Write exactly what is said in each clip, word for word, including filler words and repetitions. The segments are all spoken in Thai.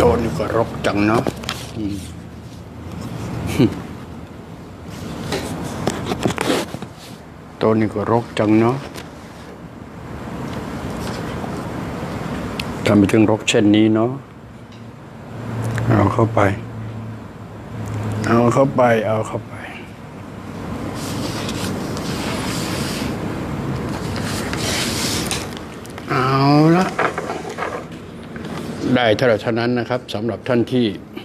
ต๊ะนี่ก็รกจังเนาะโต๊ะนี่ก็รกจังเนาะทำไปถึงรกเช่นนี้เนาะเอาเข้าไปเอาเข้าไปเอาเข้าไปเอาละได้เท่าไหร่เท่านั้นนะครับสำหรับท่านที่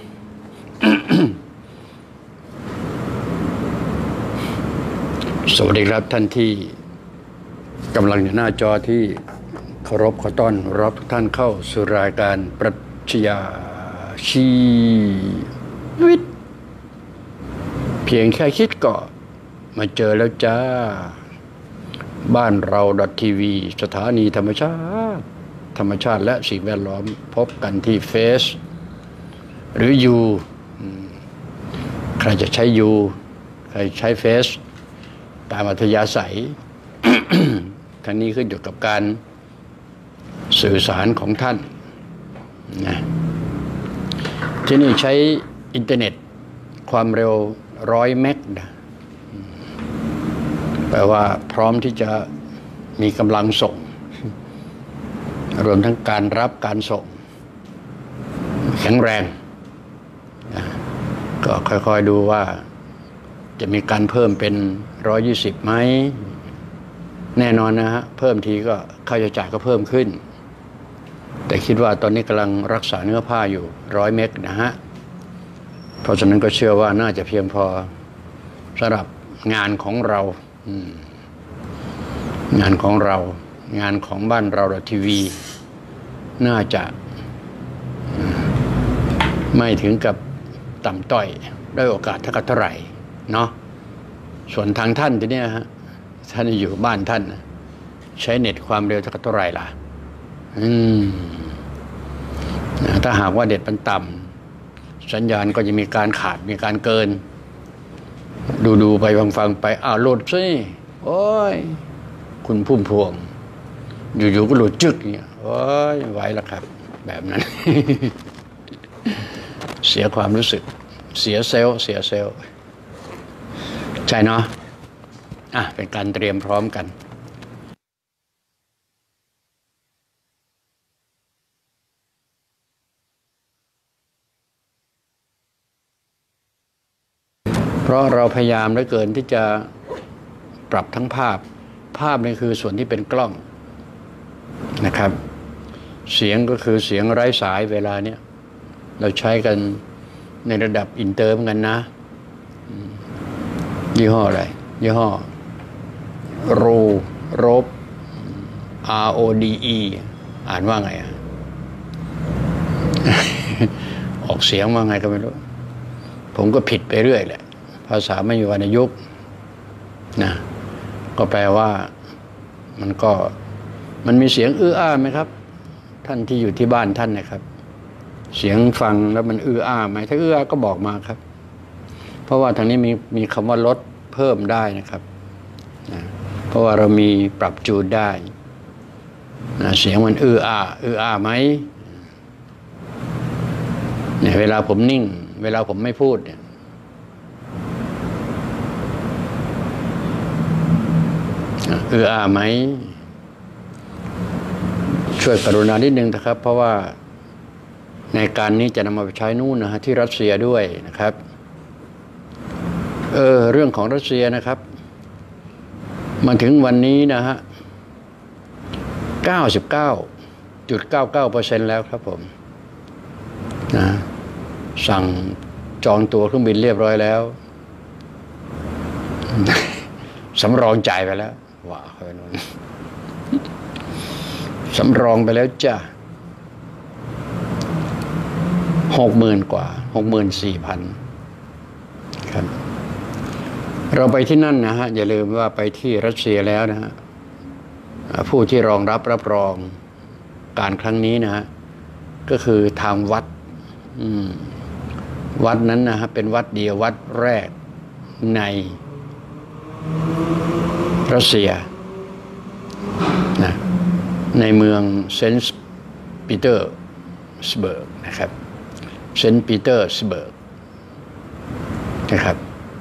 สวัสดีครับท่านที่กำลังอยู่หน้าจอที่เคารพขอต้อนรับทุกท่านเข้าสู่รายการปรัชญาชีวิตเพียงแค่คิดก็มาเจอแล้วจ้าบ้านเรา .tv สถานีธรรมชาติธรรมชาติและสิ่งแวดล้อมพบกันที่เฟซหรือยูใครจะใช้ยูใครใช้เฟซตามอัธยาศัย ทั้งนี้ขึ้นอยู่กับการสื่อสารของท่านนะที่นี่ใช้อินเทอร์เน็ตความเร็วร้อยเมกนะแปลว่าพร้อมที่จะมีกำลังส่งรวมทั้งการรับการส่งแข็งแรงนะก็ค่อยๆดูว่าจะมีการเพิ่มเป็นร้อยยี่สิบไหมแน่นอนนะฮะเพิ่มทีก็ค่าใช้จ่ายก็เพิ่มขึ้นแต่คิดว่าตอนนี้กำลังรักษาเนื้อผ้าอยู่ร้อยเมกนะฮะเพราะฉะนั้นก็เชื่อว่าน่าจะเพียงพอสำหรับงานของเรางานของเรางานของบ้านเราทีวีน่าจะไม่ถึงกับต่ำต้อยได้โอกาสเท่ากับเท่าไหร่เนาะส่วนทางท่านทีเนี้ยฮะท่านอยู่บ้านท่านใช้เน็ตความเร็วเท่ากับเท่าไหร่ล่ะอืมถ้าหากว่าเน็ตมันต่ำสัญญาณก็จะมีการขาดมีการเกินดูดูไปฟังๆไปอ้าวหลุดสิโอ้ยคุณพุ่มพวงอยู่ๆก็หลุดจึกเนี่ยโอ้ยไหวแล้วครับแบบนั้น เสียความรู้สึกเสียเซลล์เสียเซลล์ใช่เนาะอ่ะเป็นการเตรียมพร้อมกันเพราะเราพยายามเหลือเกินที่จะปรับทั้งภาพภาพนี่คือส่วนที่เป็นกล้องนะครับเสียงก็คือเสียงไร้สายเวลาเนี้ยเราใช้กันในระดับอินเตอร์เหมือนกันนะยี่ห้ออะไรยี่ห้อโรโรบ R O D E อ่านว่าไงอ่ะ ออกเสียงว่าไงก็ไม่รู้ผมก็ผิดไปเรื่อยแหละภาษาไม่มีวรรณยุกต์นะก็แปลว่ามันก็มันมีเสียงอื้ออ้าไหมครับท่านที่อยู่ที่บ้านท่านนะครับเสียงฟังแล้วมันอื้ออ้าไหมถ้าอื้ออ้าก็บอกมาครับเพราะว่าทางนี้มีมีคำว่าลดเพิ่มได้นะครับนะเพราะว่าเรามีปรับจูนได้นะเสียงมันอื้ออ้าอื้ออ้าไหมเนี่ยเวลาผมนิ่งเวลาผมไม่พูดเนี่ยเอออ่าไหมช่วยกรุณานิดนึงนะครับเพราะว่าในการนี้จะนำมาไปใช้นู่นนะฮะที่รัสเซียด้วยนะครับเออเรื่องของรัสเซียนะครับมาถึงวันนี้นะฮะ เก้าสิบเก้าจุดเก้าเก้าเปอร์เซ็นต์ แล้วครับผมนะสั่งจองตั๋วเครื่องบินเรียบร้อยแล้ว สำรองจ่ายไปแล้วว้าวไปนู่นสำรองไปแล้วจ้ะหกหมื่นกว่าหกหมื่นสี่พันครับเราไปที่นั่นนะฮะอย่าลืมว่าไปที่รัสเซียแล้วนะฮะผู้ที่รองรับรับรองการครั้งนี้นะฮะก็คือทางวัดวัดนั้นนะฮะเป็นวัดเดียววัดแรกในรัสเซียนะในเมืองเซนต์ปีเตอร์สเบิร์กนะครับเซนต์ปีเตอร์สเบิร์กนะครับ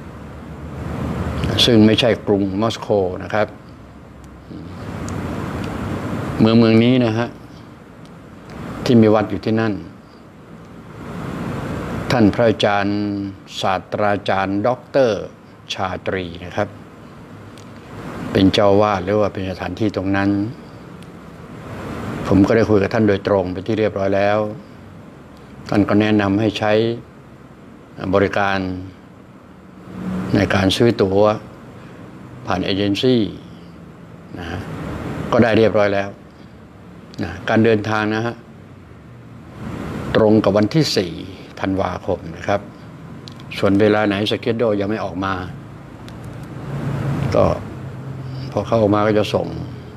ซึ่งไม่ใช่กรุงมอสโกนะครับเมืองเมืองนี้นะฮะที่มีวัดอยู่ที่นั่นท่านพระอาจารย์ศาสตราจารย์ด็อกเตอร์ชาตรีนะครับเป็นเจ้าวาดหรือว่าเป็นสถานที่ตรงนั้นผมก็ได้คุยกับท่านโดยตรงเป็นที่เรียบร้อยแล้วท่านก็แนะนำให้ใช้บริการในการซื้อตั๋วผ่านเอเจนซี่นะก็ได้เรียบร้อยแล้วนะการเดินทางนะฮะตรงกับวันที่สี่ธันวาคมนะครับส่วนเวลาไหนสเก็ตโดยังไม่ออกมาก็พอเข้าออกมาก็จะส่ง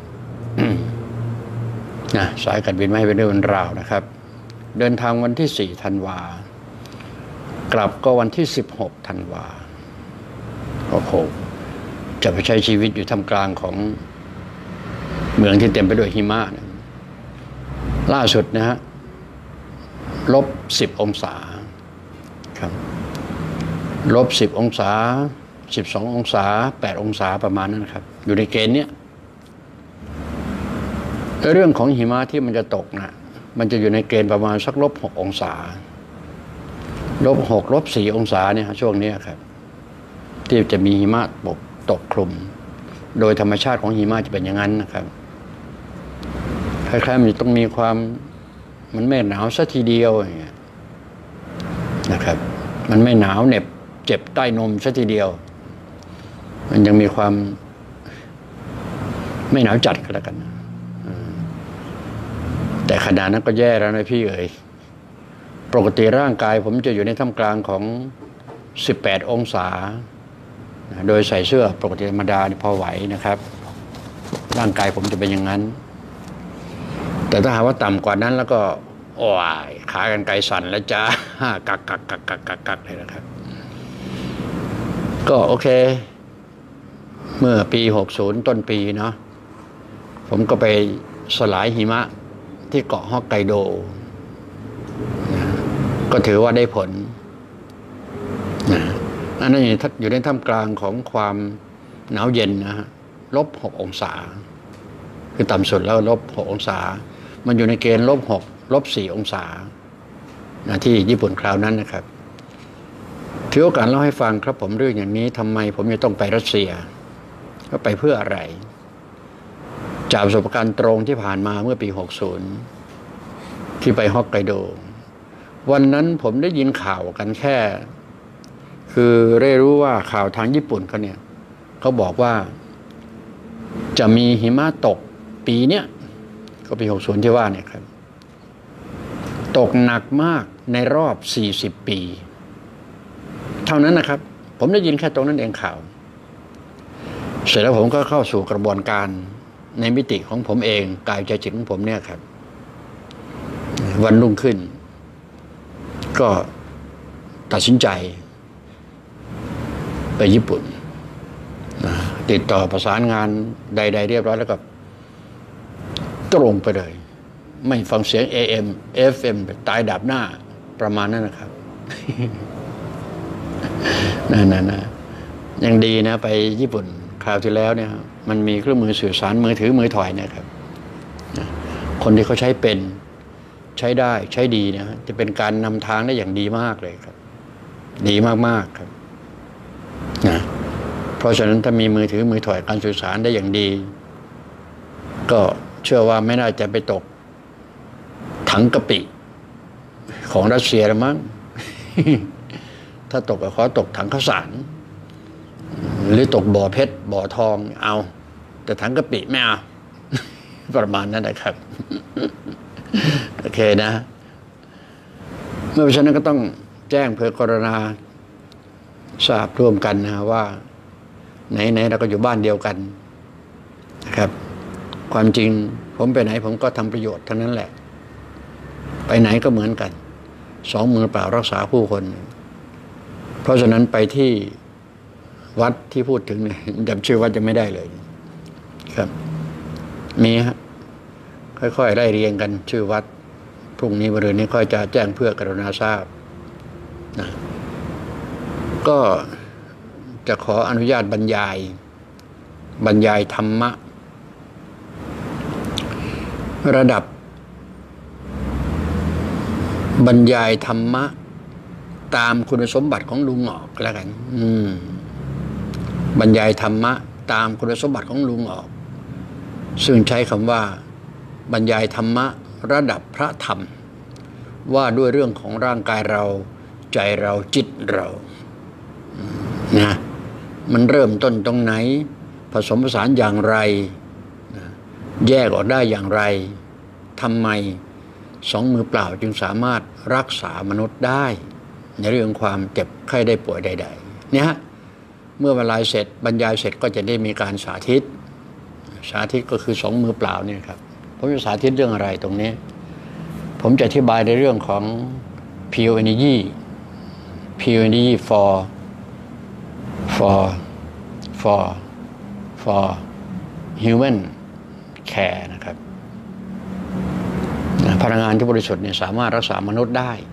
นะสายการบินไม่ให้เป็นเรื่องเป็นราวนะครับเดินทางวันที่สี่ธันวากลับก็วันที่สิบหกธันวาโอ้โหจะไปใช้ชีวิตอยู่ท่ามกลางของเมืองที่เต็มไปด้วยหิมะนะล่าสุดนะฮะลบสิบองศาครับลบสิบองศาสิบสององศาแปดองศาประมาณนั้นครับอยู่ในเกณฑ์เนี้ยเรื่องของหิมะที่มันจะตกนะมันจะอยู่ในเกณฑ์ประมาณสักลบหกองศาลบหกลบสี่องศาเนี่ยช่วงนี้ครับที่จะมีหิมะตกตกคลุมโดยธรรมชาติของหิมะจะเป็นอย่างนั้นนะครับคล้ายๆมันต้องมีความมันไม่หนาวสักทีเดียวอย่างเงี้ยนะครับมันไม่หนาวเหน็บเจ็บใต้นมสักทีเดียวมันยังมีความไม่หนาวจัดก็แล้วกันแต่ขนาดนั้นก็แย่แล้วนะพี่เอ๋ยปกติร่างกายผมจะอยู่ในท่ามกลางของสิบแปดองศาโดยใส่เสื้อปกติธรรมดาพอไหวนะครับร่างกายผมจะเป็นอย่างนั้นแต่ถ้าหากว่าต่ำกว่านั้นแล้วก็โอ้ยขากันไกลสั่นแล้วจ้ากักกักกักกักกักกักเลยนะครับก็โอเคเมื่อปีหกสิบต้นปีเนาะผมก็ไปสลายหิมะที่เกาะฮอกไกโดก็ถือว่าได้ผลนะอันนั้นอยู่ในท่ามกลางของความหนาวเย็นนะฮะลบหกองศาคือต่ำสุดแล้วลบหกองศามันอยู่ในเกณฑ์ลบหกลบสี่องศานะที่ญี่ปุ่นคราวนั้นนะครับถือโอกาสเล่าให้ฟังครับผมเรื่องอย่างนี้ทำไมผมจะต้องไปรัสเซียก็ไปเพื่ออะไรจากประสบการณ์ตรงที่ผ่านมาเมื่อปีหกสิบที่ไปฮอกไกโดวันนั้นผมได้ยินข่าวกันแค่คือได้รู้ว่าข่าวทางญี่ปุ่นเขาเนี่ยเขาบอกว่าจะมีหิมะตกปีเนี้ยก็ปีหกสิบที่ว่าเนี่ยครับตกหนักมากในรอบสี่สิบปีเท่านั้นนะครับผมได้ยินแค่ตรงนั้นเองข่าวเสร็จแล้วผมก็เข้าสู่กระบวนการในมิติของผมเองกายใจจิตของผมเนี่ยครับวันรุ่งขึ้นก็ตัดสินใจไปญี่ปุ่นติดต่อประสานงานใดๆเรียบร้อยแล้วก็ตรงไปเลยไม่ฟังเสียง เอ เอ็ม เอฟ เอ็ม ตายดับหน้าประมาณนั้นนะครับ นั่นนะยังดีนะไปญี่ปุ่นคราวที่แล้วเนี่ยมันมีเครื่องมือสื่อสารมือถือมือถอยนะครับคนที่เขาใช้เป็นใช้ได้ใช้ดีนะจะเป็นการนำทางได้อย่างดีมากเลยครับดีมากๆครับนะเพราะฉะนั้นถ้ามีมือถือมือถอยการสื่อสารได้อย่างดีก็เชื่อว่าไม่น่าจะไปตกถังกะปิของรัสเซียละมั้ง ถ้าตกก็ขอตกถังข้าวสารหรือตกบ่อเพชรบ่อทองเอาแต่ถังกะปิไม่เอา ประมาณนั้นนะครับ โอเคนะเมื่อเพราะฉะนั้นก็ต้องแจ้งเพื่อกรณาทราบร่วมกันนะว่าไหนๆเราก็อยู่บ้านเดียวกันนะครับความจริงผมไปไหนผมก็ทำประโยชน์ทั้งนั้นแหละไปไหนก็เหมือนกันสองมือเปล่ารักษาผู้คนเพราะฉะนั้นไปที่วัดที่พูดถึงเนี่ยจำชื่อวัดจะไม่ได้เลยครับมีฮะค่อยๆไล่เรียงกันชื่อวัดพรุ่งนี้วันนี้ค่อยจะแจ้งเพื่อกรุณาทราบนะก็จะขออนุญาตบรรยายบรรยายธรรมะระดับบรรยายธรรมะตามคุณสมบัติของลุงออกแล้วกันอืมบรรยายธรรมะตามคุณสมบัติของลุงออกซึ่งใช้คำว่าบรรยายธรรมะระดับพระธรรมว่าด้วยเรื่องของร่างกายเราใจเราจิตเรานะมันเริ่มต้นตรงไหนผสมผสานอย่างไรนะแยกออกได้อย่างไรทำไมสองมือเปล่าจึงสามารถรักษามนุษย์ได้ในเรื่องความเจ็บไข้ได้ป่วยใดๆเนี่ยเมื่อบรรยายเสร็จบรรยายเสร็จก็จะได้มีการสาธิตสาธิตก็คือสองมือเปล่านี่ครับผมจะสาธิตเรื่องอะไรตรงนี้ผมจะอธิบายในเรื่องของ pure energy pure energy for for for for human care นะครับพลังงานที่บริสุทธิ์เนี่ยสามารถรักษามนุษย์ได้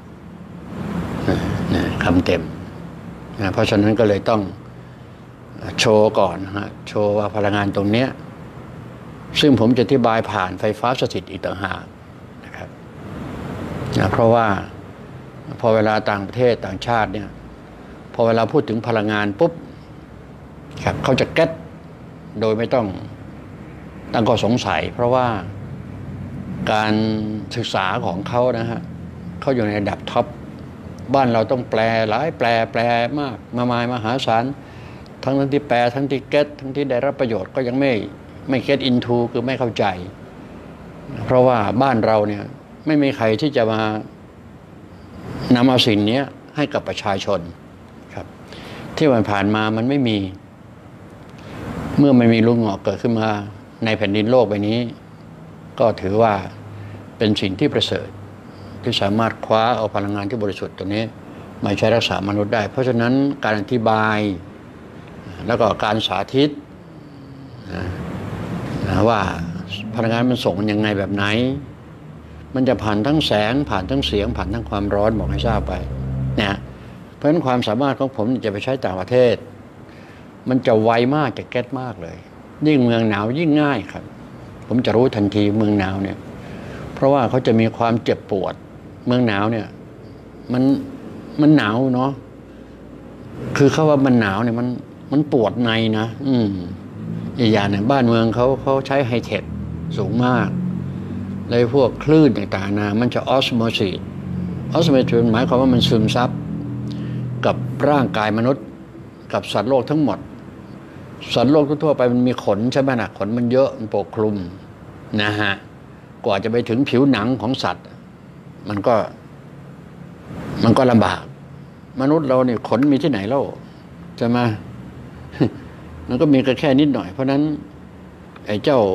นะคำเต็มนะเพราะฉะนั้นก็เลยต้องโชว์ก่อนนะฮะโชว์ว่าพลังงานตรงเนี้ยซึ่งผมจะอธิบายผ่านไฟฟ้าสถิตอีกต่างหากนะครับนะเพราะว่าพอเวลาต่างประเทศต่างชาติเนี่ยพอเวลาพูดถึงพลังงานปุ๊บครับเขาจะเก็ตโดยไม่ต้องตั้งข้อสงสัยเพราะว่าการศึกษาของเขานะฮะเขาอยู่ในระดับท็อปบ้านเราต้องแปลหลายแปลแปลมากมามายมหาศาลทั้งที่แปลทั้งที่เก็ตทั้งที่ได้รับประโยชน์ก็ยังไม่ไม่เก็ตอินทูคือไม่เข้าใจเพราะว่าบ้านเราเนี่ยไม่มีใครที่จะมานำเอาสิ่งนี้ให้กับประชาชนครับที่ผ่านมามันไม่มีเมื่อไม่มีลุงหงอกเกิดขึ้นมาในแผ่นดินโลกใบนี้ก็ถือว่าเป็นสิ่งที่ประเสริฐที่สามารถคว้าเอาพลังงานที่บริสุทธิ์ตัวนี้มาใช้รักษามนุษย์ได้เพราะฉะนั้นการอธิบายแล้วก็การสาธิตนะว่าพลังงานมันส่งยังไงแบบไหนมันจะผ่านทั้งแสงผ่านทั้งเสียงผ่านทั้งความร้อนบอกให้ทราบไปนะเพราะฉะนั้นความสามารถของผมจะไปใช้ต่างประเทศมันจะไวมากจะเก็ตมากเลยยิ่งเมืองหนาวยิ่งง่ายครับผมจะรู้ทันทีเมืองหนาวเนี่ยเพราะว่าเขาจะมีความเจ็บปวดเมืองหนาวเนี่ยมันมันหนาวเนาะคือเขาว่ามันหนาวเนี่ยมันมันปวดในนะอืมอีกอย่างเนี่ยบ้านเมืองเขาเขาใช้ไฮเทคสูงมากเลยพวกคลื่นต่างๆนะมันจะออสโมซิสออสโมซิสหมายความว่ามันซึมซับกับร่างกายมนุษย์กับสัตว์โลกทั้งหมดสัตว์โลกทั่วไปมันมีขนใช่ไหมนะขนมันเยอะมันปกคลุมนะฮะกว่าจะไปถึงผิวหนังของสัตว์มันก็มันก็ลำบากมนุษย์เราเนี่ยขนมีที่ไหนเล่าใช่ไหมมันก็มีแค่นิดหน่อยเพราะนั้นไอ้เจ้า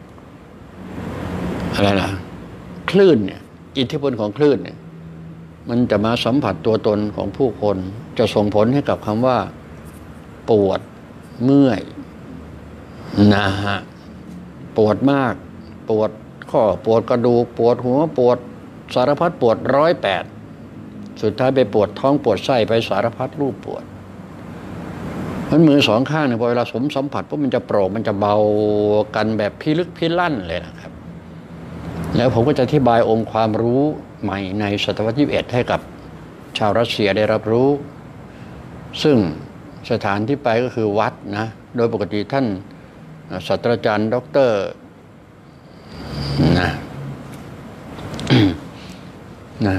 อะไรล่ะคลื่นเนี่ยอิทธิพลของคลื่นเนี่ยมันจะมาสัมผัสตัวตนของผู้คนจะส่งผลให้กับคำว่าปวดเมื่อยนะฮะปวดมากปวดข้อปวดกระดูกปวดหัวปวดสารพัดปวดร้อยแปดสุดท้ายไปปวดท้องปวดไส้ไปสารพัดรูปปวดมันมือสองข้างเนี่ยพอเวลาสมสัมผัสปุ๊บมันจะโปร่งมันจะเบากันแบบพิลึกพิลั่นเลยนะครับแล้วผมก็จะอธิบายองค์ความรู้ใหม่ในศตวรรษที่ยี่สิบเอ็ดให้กับชาวรัสเซียได้รับรู้ซึ่งสถานที่ไปก็คือวัดนะโดยปกติท่านศาสตราจารย์ด็อกเตอร์นะนะ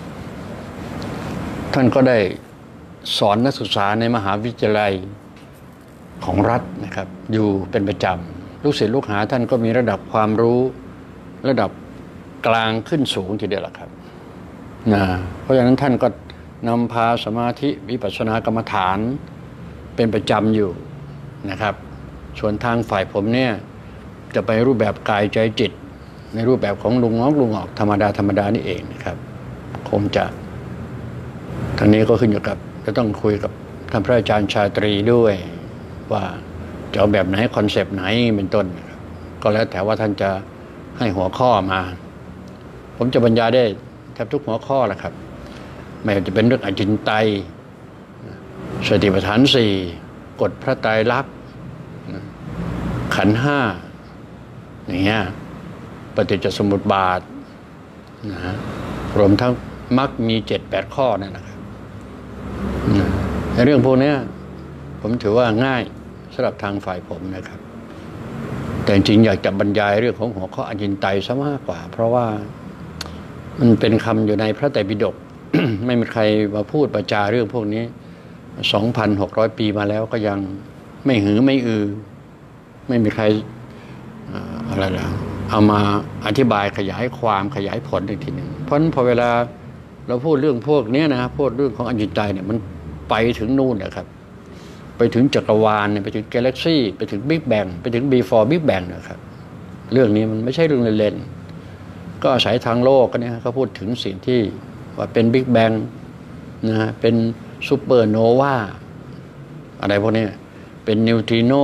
ท่านก็ได้สอนนักศึกษาในมหาวิทยาลัยของรัฐนะครับอยู่เป็นประจำลูกศิษย์ลูกหาท่านก็มีระดับความรู้ระดับกลางขึ้นสูงทีเดียวล่ะครับนะเพราะฉะนั้นท่านก็นำพาสมาธิวิปัสสนากรรมฐานเป็นประจำอยู่นะครับส่วนทางฝ่ายผมเนี่ยจะไปรูปแบบกายใจจิตในรูปแบบของลุงงอกลุงออกธรรมดาธรรมดานี่เองนะครับคงจะทางนี้ก็ขึ้นอยู่กับจะต้องคุยกับท่านพระอาจารย์ชาตรีด้วยว่าจะเอาแบบไหนคอนเซปต์ไหนเป็นต้นก็แล้วแต่ว่าท่านจะให้หัวข้อมาผมจะบรรยายได้แทบทุกหัวข้อแหละครับไม่ว่าจะเป็นเรื่องอจินไตยสติปัฏฐานสี่กฎพระไตรลักษณ์ขันธ์ห้าอย่างเงี้ยปฏิจจสมุปบาทนะรวมทั้งมรรคมีเจ็ดแปดข้อนั่นนะครับในเรื่องพวกนี้ผมถือว่าง่ายสำหรับทางฝ่ายผมนะครับแต่จริงอยากจะบรรยายเรื่องของหัวข้ออจินไตยซะมากกว่าเพราะว่ามันเป็นคำอยู่ในพระไตรปิฎก ไม่มีใครมาพูดประจาเรื่องพวกนี้ สองพันหกร้อย ปีมาแล้วก็ยังไม่หือไม่อือไม่มีใครอะไรล่ะเอามาอธิบายขยายความขยายผลอีกทีหนึ่งเพราะฉะนั้นพอเวลาเราพูดเรื่องพวกนี้นะพูดเรื่องของอจินไตยเนี่ยมันไปถึงนู่นนะครับไปถึงจักรวาลไปถึงกาแล็กซี่ไปถึงบิ๊กแบงไปถึง before big bang นะครับเรื่องนี้มันไม่ใช่เรื่องเล่นๆก็อาศัยทางโลกก็เนี่ยเขาพูดถึงสิ่งที่ว่าเป็นบิ๊กแบงนะเป็นซูเปอร์โนวาอะไรพวกนี้เป็นนิวทริโน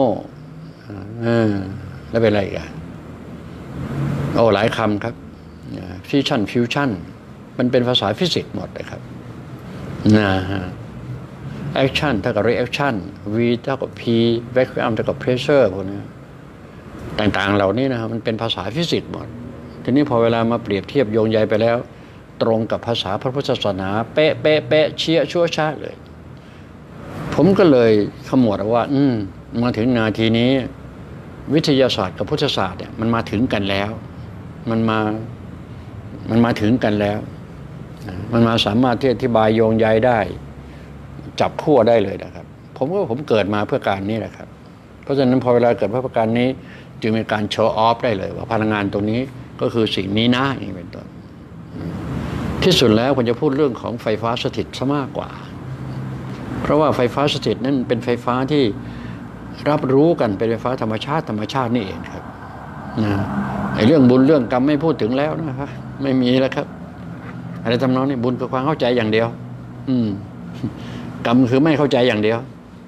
แล้วเป็นอะไรอีกอะโอ้หลายคำครับฟิวชั่นฟิวชั่นมันเป็นภาษาฟิสิกส์หมดเลยครับนะฮะแอคชั่นเท่ากับรีแอคชั่น V เท่ากับ P vacuum เท่ากับ pressure พวกนี้ต่างๆเหล่านี้นะครับมันเป็นภาษาฟิสิกส์หมดทีนี้พอเวลามาเปรียบเทียบโยงใยไปแล้วตรงกับภาษาพระพุทธศาสนาเป๊ะเป๊ะเป๊ะเชี่ยชั่วช้าเลยผมก็เลยขมวดว่าอืมมาถึงนาทีนี้วิทยาศาสตร์กับพุทธศาสตร์เนี่ยมันมาถึงกันแล้วมันมามันมาถึงกันแล้วมันมาสามารถที่อธิบายโยงใยได้จับขั้วได้เลยนะครับผมก็ผมเกิดมาเพื่อการนี้แหละครับเพราะฉะนั้นพอเวลาเกิดเพื่อการนี้จึงมีการโชว์ออฟได้เลยว่าพลังงานตรงนี้ก็คือสิ่งนี้นะอย่างนี้เป็นต้นที่สุดแล้วผมจะพูดเรื่องของไฟฟ้าสถิตซะมากกว่าเพราะว่าไฟฟ้าสถิตนั้นเป็นไฟฟ้าที่รับรู้กันเป็นไฟฟ้าธรรมชาติธรรมชาตินี่เองครับนะไอ้เรื่องบุญเรื่องกรรมไม่พูดถึงแล้วนะครับไม่มีแล้วครับอะไรทำนองนี้บุญคือความเข้าใจอย่างเดียวอืมกรรมคือไม่เข้าใจอย่างเดียว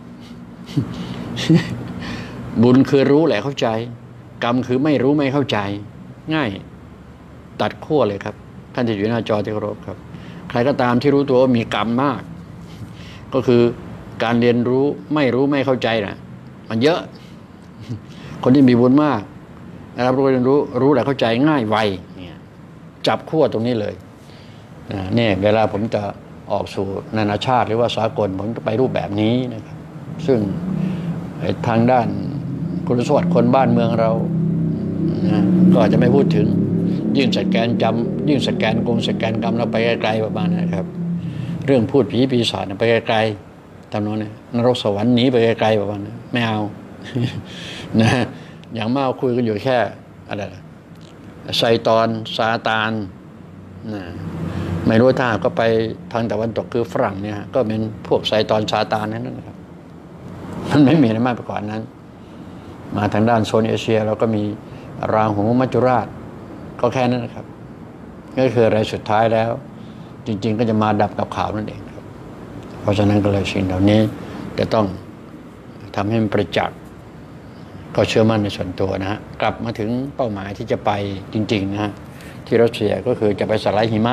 บุญคือรู้แหละเข้าใจกรรมคือไม่รู้ไม่เข้าใจง่ายตัดขั้วเลยครับท่านที่อยู่หน้าจอที่เคารพครับใครก็ตามที่รู้ตัวว่ามีกรรมมากก็คือการเรียนรู้ไม่รู้ไม่เข้าใจนะมันเยอะ คนที่มีบุญมากนะครับรู้เรียนรู้รู้และเข้าใจง่ายไวเนี่ยจับขั้วตรงนี้เลยเนี่ยเวลาผมจะออกสู่นานาชาติหรือว่าสากลผมจะไปรูปแบบนี้นะครับซึ่งทางด้านคุณสมบัติคนบ้านเมืองเรานะก็อาจจะไม่พูดถึงยิ่งสแกนจำยิ่งสแกนกงสแกนกรรมเราไปไกลๆประมาณนะครับเรื่องพูดผีปีศาจไปไกลๆทำโน้นนะนรกสวรรค์หนีไปไกลๆประมาณนั้นไม่เอา นะอย่างมากคุยกันอยู่แค่อะไรไซตอนซาตานนะไม่รู้ถ้าก็ไปทางตะวันตกคือฝรั่งเนี่ยก็เป็นพวกไซตอนซาตานนั่นนะครับมันไม่มีอะไรมากไปกว่านั้นมาทางด้านโซนเอเชียเราก็มีราหูมัจจุราชก็แค่นั้นนะครับก็คืออะไรสุดท้ายแล้วจริงๆก็จะมาดับกับข่าวนั่นเองครับเพราะฉะนั้นก็เลยสิ่งเหล่านี้จะต้องทำให้มันประจักษ์ก็เชื่อมั่นในส่วนตัวนะฮะกลับมาถึงเป้าหมายที่จะไปจริงๆนะฮะที่รัสเซียก็คือจะไปสลายหิมะ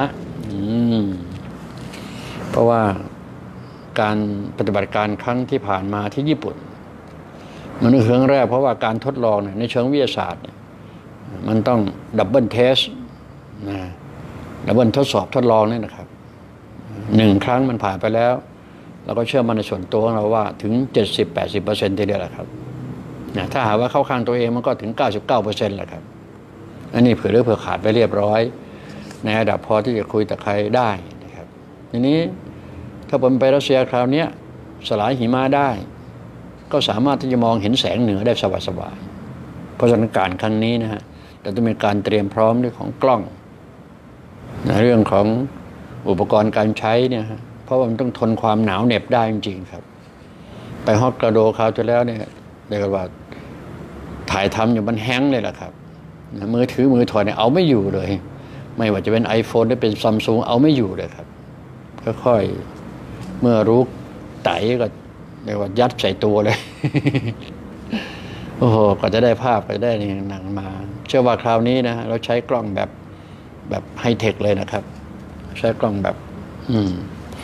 เพราะว่าการปฏิบัติการครั้งที่ผ่านมาที่ญี่ปุ่นมันเป็นครั้งแรกเพราะว่าการทดลองในเชิงวิทยาศาสตร์มันต้องดับเบิลเทสนะดับเบิลทดสอบทดลองนี่นะครับหนึ่งครั้งมันผ่านไปแล้วเราก็เชื่อมั่นในส่วนตัวของเราว่าถึง เจ็ดสิบถึงแปดสิบเปอร์เซ็นต์ ทีเดียวแหละครับนะถ้าหากว่าเข้าข้างตัวเองมันก็ถึง เก้าสิบเก้าเปอร์เซ็นต์ แหละครับอันนี้เผื่อหรือเผื่อขาดไปเรียบร้อยในระดับพอที่จะคุยกับใครได้นะครับทีนี้ถ้าผมไปรัสเซียคราวนี้สลายหิมะได้ก็สามารถที่จะมองเห็นแสงเหนือได้สบายๆเพราะฉะนั้นการครั้งนี้นะฮะจะต้องมีการเตรียมพร้อมเรื่องของกล้องในเรื่องของอุปกรณ์การใช้เนี่ยฮะเพราะว่ามันต้องทนความหนาวเหน็บได้จริงๆครับไปฮอกไกโดคราวที่แล้วเนี่ยเรียกว่าถ่ายทำอยู่มันแห้งเลยล่ะครับมือถือมือถอยเนี่ยเอาไม่อยู่เลยไม่ว่าจะเป็น iPhone หรือเป็น Samsung เอาไม่อยู่เลยครับค่อยๆเมื่อรู้ไตก็เรียกว่ายัดใส่ตัวเลย โอ้โหก็จะได้ภาพก็จะได้หนังมาเชื่อว่าคราวนี้นะเราใช้กล้องแบบแบบไฮเทคเลยนะครับใช้กล้องแบบอืม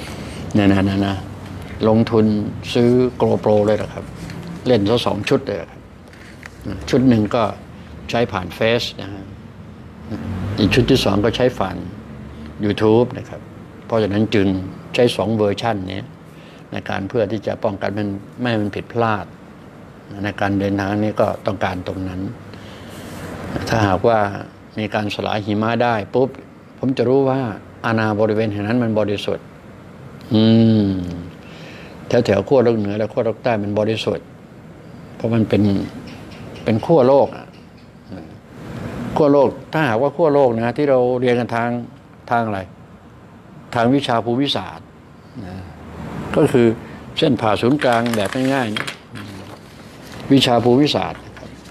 เนี่ยนะนะนะลงทุนซื้อโกลโปรเลยนะครับ เล่นซะสองชุดเลยครับชุดหนึ่งก็ใช้ผ่านเฟซนะฮะอีกชุดที่สองก็ใช้ผ่าน YouTube นะครับเพราะฉะนั้นจึงใช้สองเวอร์ชันนี้ในการเพื่อที่จะป้องกันมันไม่ให้มันผิดพลาดในการเดินทางนี้ก็ต้องการตรงนั้นถ้าหากว่ามีการสลายหิมะได้ปุ๊บผมจะรู้ว่าอาณาบริเวณแห่งนั้นมันบริสุทธิ์อืมแถวแถวขั้วโลกเหนือและขั้วโลกใต้มันบริสุทธิ์เพราะมันเป็นเป็นขั้วโลกอ่ะขั้วโลกถ้าหากว่าขั้วโลกนะที่เราเรียนกันทางทางอะไรทางวิชาภูมิศาสตร์นะก็คือเส้นผ่าศูนย์กลางแบบง่ายๆวิชาภูมิศาสตร์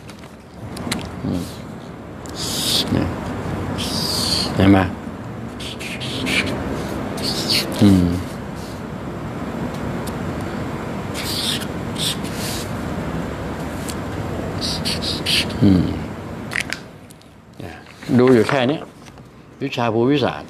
เห็นไหมอืมอืมดูอยู่แค่นี้วิชาภูมิศาสตร์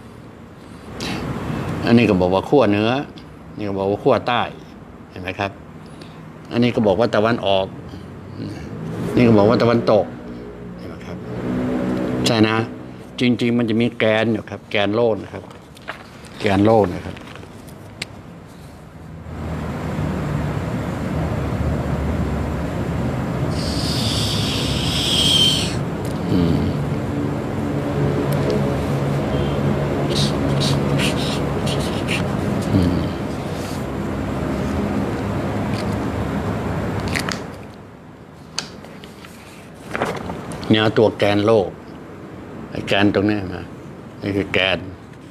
อันนี้ก็บอกว่าขั้วเหนือนี่ก็บอกว่าขั้วใต้เห็นไหมครับอันนี้ก็บอกว่าตะวันออกนี่ก็บอกว่าตะวันตกเห็นไหมครับใช่นะจริงๆมันจะมีแกนอยู่ครับแกนโลกนะครับแกนโลกนะครับเนี่ยตัวแกนโลกไอ้แกนตรงนี้นะนี่คือแกน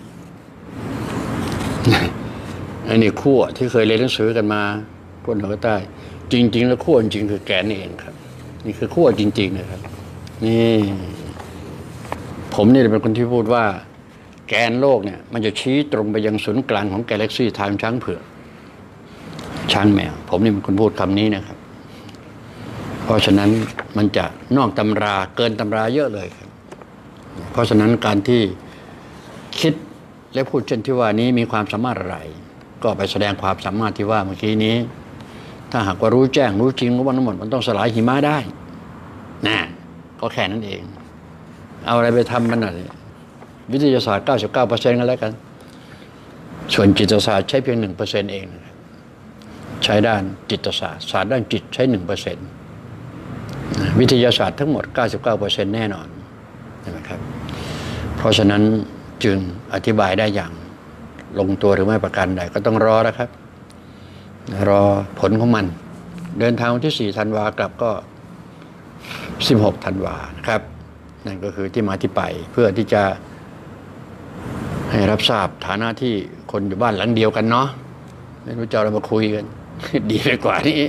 ไอ้นี่ขั้วที่เคยเรียนหนังสือกันมาขั้วเหนือใต้จริงๆแล้วขั้วจริงคือแกนนี่เองครับนี่คือขั้วจริงๆนะครับนี่ผมนี่เป็นคนที่พูดว่าแกนโลกเนี่ยมันจะชี้ตรงไปยังศูนย์กลางของกาแล็กซี่ทางช้างเผือกช้างแมวผมนี่เป็นคนพูดคำนี้นะครับเพราะฉะนั้นมันจะนอกตำราเกินตำราเยอะเลยครับเพราะฉะนั้นการที่คิดและพูดเช่นที่ว่านี้มีความสามารถอะไรก็ไปแสดงความสามารถที่ว่าเมื่อกี้นี้ถ้าหากว่ารู้แจ้งรู้จริงรู้ว่าทั้งหมดมันต้องสลายหิมะได้นะก็แค่นั้นเองเอาอะไรไปทำมันหน่อยวิทยาศาสตร์ เก้าสิบเก้าเปอร์เซ็นต์ กันแล้วกันส่วนจิตศาสตร์ใช้เพียง หนึ่งเปอร์เซ็นต์ เองนะครับใช้ด้านจิตศาสตร์ศาสตร์ด้านจิตใช้ หนึ่งเปอร์เซ็นต์วิทยาศาสตร์ทั้งหมด เก้าสิบเก้าเปอร์เซ็นต์ แน่นอนนะครับเพราะฉะนั้นจึงอธิบายได้อย่างลงตัวหรือไม่ประการใดก็ต้องรอนะครับรอผลของมันเดินทางวันที่สี่ธันวากลับก็สิบหกธันวานะครับนั่นก็คือที่มาที่ไปเพื่อที่จะให้รับทราบฐานะที่คนอยู่บ้านหลังเดียวกันเนาะไม่รู้จะเรามาคุยกันดีไปกว่านี้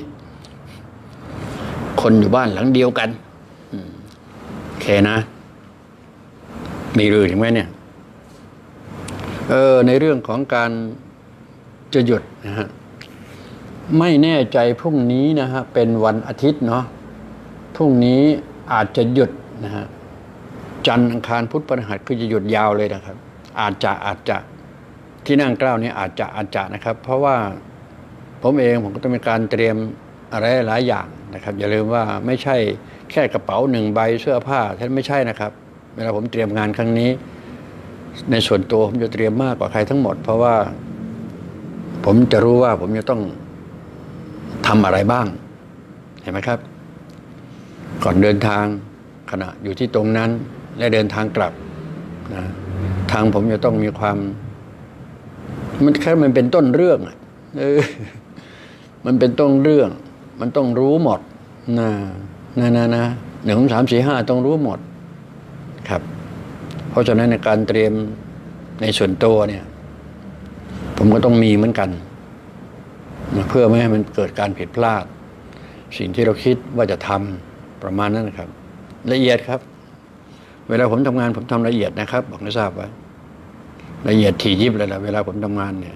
คนอยู่บ้านหลังเดียวกันโอเคนะมีเรื่องอีกไหมเนี่ยเออในเรื่องของการจะหยุดนะฮะไม่แน่ใจพรุ่งนี้นะฮะเป็นวันอาทิตย์เนาะพรุ่งนี้อาจจะหยุดนะฮะจันทร์อังคารพุธพฤหัสคือจะหยุดยาวเลยนะครับอาจจะอาจจะที่นั่งเกล้านี้อาจจะอาจจะนะครับเพราะว่าผมเองผมก็ต้องมีการเตรียมอะไรหลายอย่างนะครับอย่าลืมว่าไม่ใช่แค่กระเป๋าหนึ่งใบเสื้อผ้าท่านไม่ใช่นะครับเวลาผมเตรียมงานครั้งนี้ในส่วนตัวผมจะเตรียมมากกว่าใครทั้งหมดเพราะว่าผมจะรู้ว่าผมจะต้องทำอะไรบ้างเห็นไหมครับก่อนเดินทางขณะอยู่ที่ตรงนั้นและเดินทางกลับนะทางผมจะต้องมีความมันแค่มันเป็นต้นเรื่องเออมันเป็นต้นเรื่องมันต้องรู้หมดนะนะนะนะหนึ่งสามสี่ห้าต้องรู้หมดครับเพราะฉะนั้นในการเตรียมในส่วนตัวเนี่ยผมก็ต้องมีเหมือนกันนะเพื่อไม่ให้มันเกิดการผิดพลาดสิ่งที่เราคิดว่าจะทำประมาณนั้นนะครับละเอียดครับเวลาผมทำงานผมทำละเอียดนะครับบอกให้ทราบไว้ละเอียดถี่ยิบเลยแหละเวลาผมทำงานเนี่ย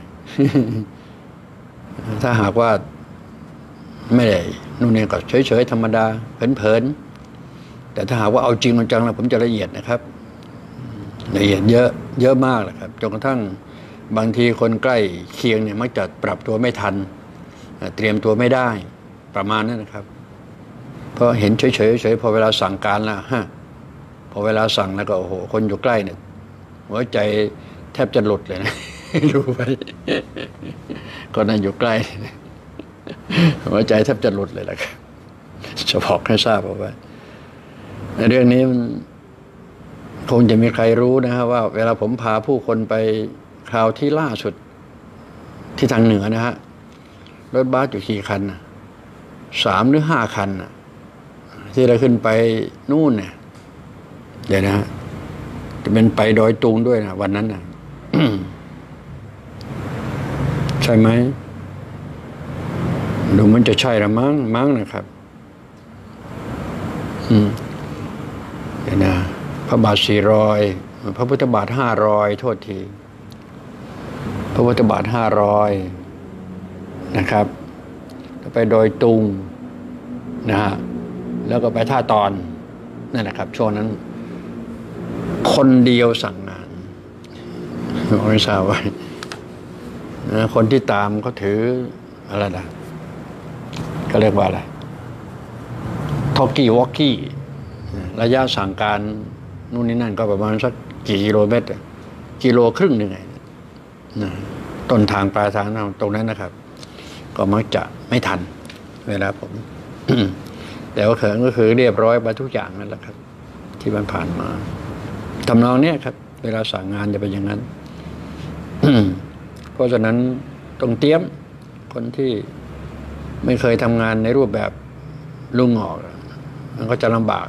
ถ้าหากว่าไม่ได้นู่นนี่ก็เฉยๆธรรมดาเพลินๆแต่ถ้าหากว่าเอาจริงจังแล้วผมจะละเอียดนะครับละเอียดเยอะเยอะมากเลยครับจนกระทั่งบางทีคนใกล้เคียงเนี่ยมักจะปรับตัวไม่ทันเตรียมตัวไม่ได้ประมาณนั้นนะครับเพราะเห็นเฉยๆเฉยๆพอเวลาสั่งการแล้วฮะพอเวลาสั่งแล้วก็โอ้โหคนอยู่ใกล้เนี่ยหัวใจแทบจะหลุดเลยนะรู้ไหมคนนั้นอยู่ใกล้หัวใจแทบจะหลุดเลยแหละครับจะบอกให้ทราบเอาไว้ในเรื่องนี้มันคงจะมีใครรู้นะครับว่าเวลาผมพาผู้คนไปคราวที่ล่าสุดที่ทางเหนือนะฮะรถบัสอยู่กี่คันนะสามหรือห้าคันนะที่เราขึ้นไปนู่นเนี่ยเดี๋ยวนะฮะจะเป็นไปดอยตุงด้วยนะวันนั้นนะ ใช่ไหมดูมันจะใช่ละมั้งมั้งนะครับอืมเดี๋ยวนะพระบาทสี่ร้อยพระพุทธบาทห้าร้อยโทษทีพระพุทธบาทห้าร้อยนะครับไปดอยตุงนะฮะแล้วก็ไปท่าตอนนั่นแหละครับช่วงนั้นคนเดียวสั่งงานไม่ทราบว่านะคนที่ตามเขาถืออะไรนะก็เรียกว่าอะไรทอกกี้วอกกี้ระยะสั่งการนู่นนี่นั่นก็ประมาณสักกี่กิโลเมตรกิโลครึ่งหนึ่งไงนะต้นทางปลายทางตรงนั้นนะครับก็มักจะไม่ทันเวลาผม แต่ว่าเขินก็คือเรียบร้อยไปทุกอย่างนั่นแหละครับที่มันผ่านมาทำนองเนี้ยครับเวลาสั่งงานจะเป็นอย่างนั้น เพราะฉะนั้นต้องเตรียมคนที่ไม่เคยทำงานในรูปแบบลุงหอกมันก็จะลำบาก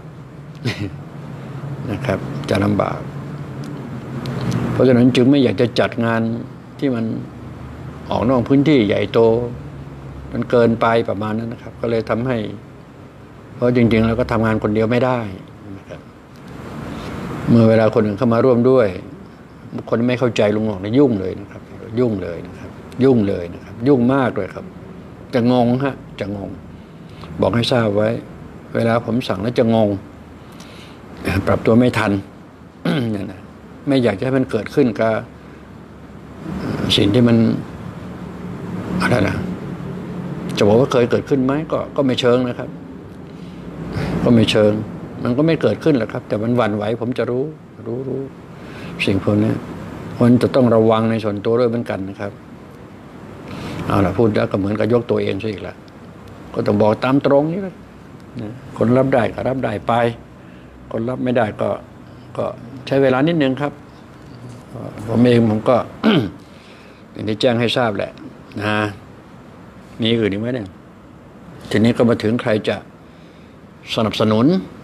นะครับจะลำบากเพราะฉะนั้นจึงไม่อยากจะจัดงานที่มันออกนอกพื้นที่ใหญ่โตมันเกินไปประมาณนั้นนะครับก็เลยทำให้เพราะจริงๆแล้วก็ทำงานคนเดียวไม่ได้นะครับเมื่อเวลาคนอื่นเข้ามาร่วมด้วยคนไม่เข้าใจลุงหอกเนี่ยยุ่งเลยนะครับยุ่งเลยนะครับยุ่งเลยนะครับยุ่งมากเลยครับจะงงฮะจะงงบอกให้ทราบไว้เวลาผมสั่งแล้วจะงงปรับตัวไม่ทัน เนี่ยนะไม่อยากจะให้มันเกิดขึ้นกับสิ่งที่มันอะไรนะจะบอกว่าเคยเกิดขึ้นไหมก็ก็ไม่เชิงนะครับก็ไม่เชิงมันก็ไม่เกิดขึ้นหรอกครับแต่มันหวั่นไหวผมจะรู้รู้รู้สิ่งพวกนี้คนจะต้องระวังในส่วนตัวด้วยเหมือนกันนะครับเอาล่ะพูดแล้วก็เหมือนกับยกตัวเองซะอีกแล้วก็ต้องบอกตามตรงนี่แหละคนรับได้ก็รับได้ไปคนรับไม่ได้ก็ก็ใช้เวลานิดนึงครับผมเองผมก็ อย่างที่แจ้งให้ทราบแหละนะมีอื่นอีกไหมเนี่ยทีนี้ก็มาถึงใครจะสนับสนุน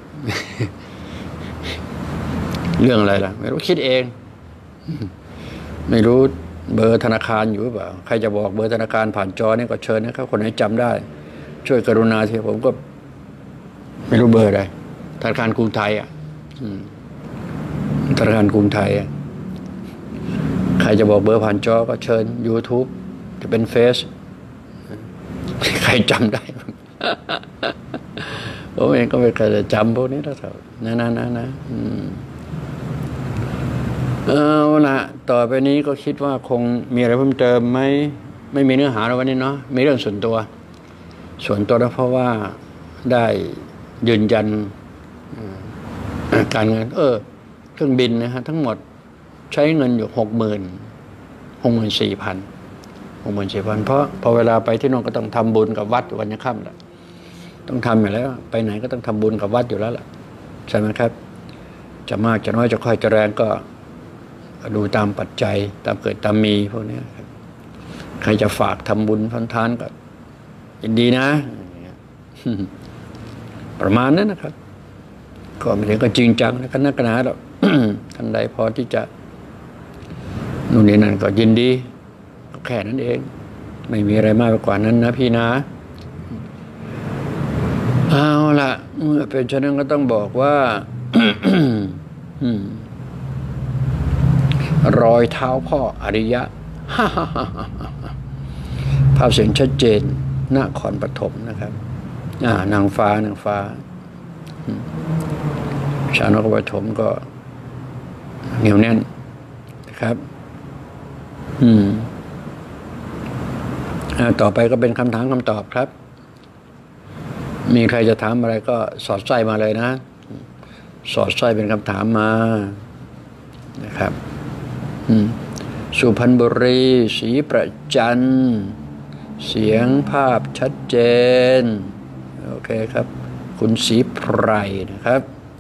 เรื่องอะไรล่ะไม่รู้คิดเอง ไม่รู้เบอร์ธนาคารอยู่หรือเปล่าใครจะบอกเบอร์ธนาคารผ่านจอนี่ก็เชิญนะครับคนไหนจำได้ช่วยกรุณาทีผมก็ไม่รู้เบอร์อะไรธนาคารกรุงไทยอ่ะธนาคารกรุงไทยอ่ะใครจะบอกเบอร์ผ่านจอก็เชิญ YouTube จะเป็นเฟซใครจำได้ ผมเองก็ไม่เคยจะจำพวกนี้แล้วเถอะนะนะนะนะเอาละต่อไปนี้ก็คิดว่าคงมีอะไรเพิ่มเติมไหมไม่มีเนื้อหาแล้ววันนี้เนาะมีเรื่องส่วนตัวส่วนตัวแล้วเพราะว่าได้ยืนยันการเงินเออเครื่องบินนะฮะทั้งหมดใช้เงินอยู่หกหมื่นหกหมื่นสี่พันหกหมื่นสี่พันเพราะพอเวลาไปที่นู่นก็ต้องทำบุญกับวัดวันยังค่ำแหละต้องทำอยู่แล้วไปไหนก็ต้องทำบุญกับวัดอยู่แล้วล่ะใช่ไหมครับจะมากจะน้อยจะค่อยจะแรงก็ดูตามปัจจัยตามเกิดตามมีพวกนี้ครับใครจะฝากทำบุญพันทานก็ยินดีนะ ประมาณนั้นนะครับก็ไม่ถึงก็จริงจังนะคณะกรรมการหรอก ท่านใดพอที่จะนู่นนี่นั่นก็ยินดีก็แค่นั้นเองไม่มีอะไรมากไปกว่านั้นนะพี่นะเอาล่ะเมื่อเป็นฉะนั้นก็ต้องบอกว่า รอยเท้าพ่ออริยะ ภาพเสียงชัดเจนนครปฐมนะครับนางฟ้านางฟ้าชาวนครปฐมก็เหนียวแน่นนะครับอืมอ่าต่อไปก็เป็นคำถามคำตอบครับมีใครจะถามอะไรก็สอดไส้มาเลยนะสอดไส้เป็นคำถามมานะครับอืมสุพรรณบุรีศรีประจันเสียงภาพชัดเจนโอเคครับคุณศรีไพรนะครับ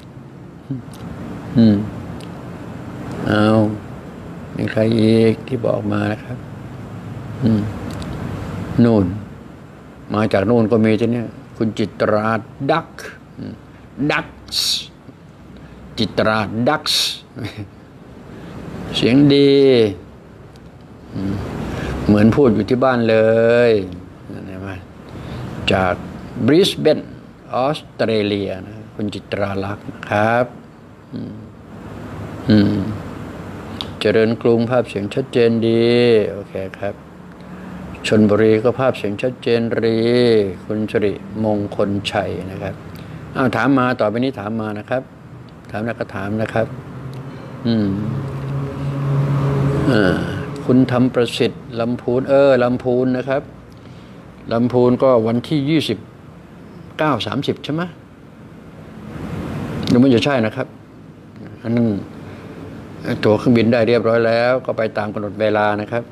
อืมเอามีใครอีกที่บอกมานะครับอืมนู่นมาจากนู่นก็มีที่เนี่ยคุณจิตราดักดักจิตราดักเสียงดีเหมือนพูดอยู่ที่บ้านเลยเห็นไหมจากบริสเบนออสเตรเลียนะคุณจิตราลักษณ์นะครับอืมเจริญกรุงภาพเสียงชัดเจนดีโอเคครับชลบุรีก็ภาพเสียงชัดเจนรีคุณชริมงคลชัยนะครับอ้าวถามมาต่อไปนี้ถามมานะครับถามแล้วก็ถามนะครับอืมอ่าคุณทำประสิทธิ์ลำพูนเออลำพูนนะครับลำพูนก็วันที่ยี่สิบเก้าสามสิบใช่ไหมหรือไม่จะใช่นะครับอันนั้นตั๋วเครื่องบินได้เรียบร้อยแล้วก็ไปตามกำหนดเวลานะครับ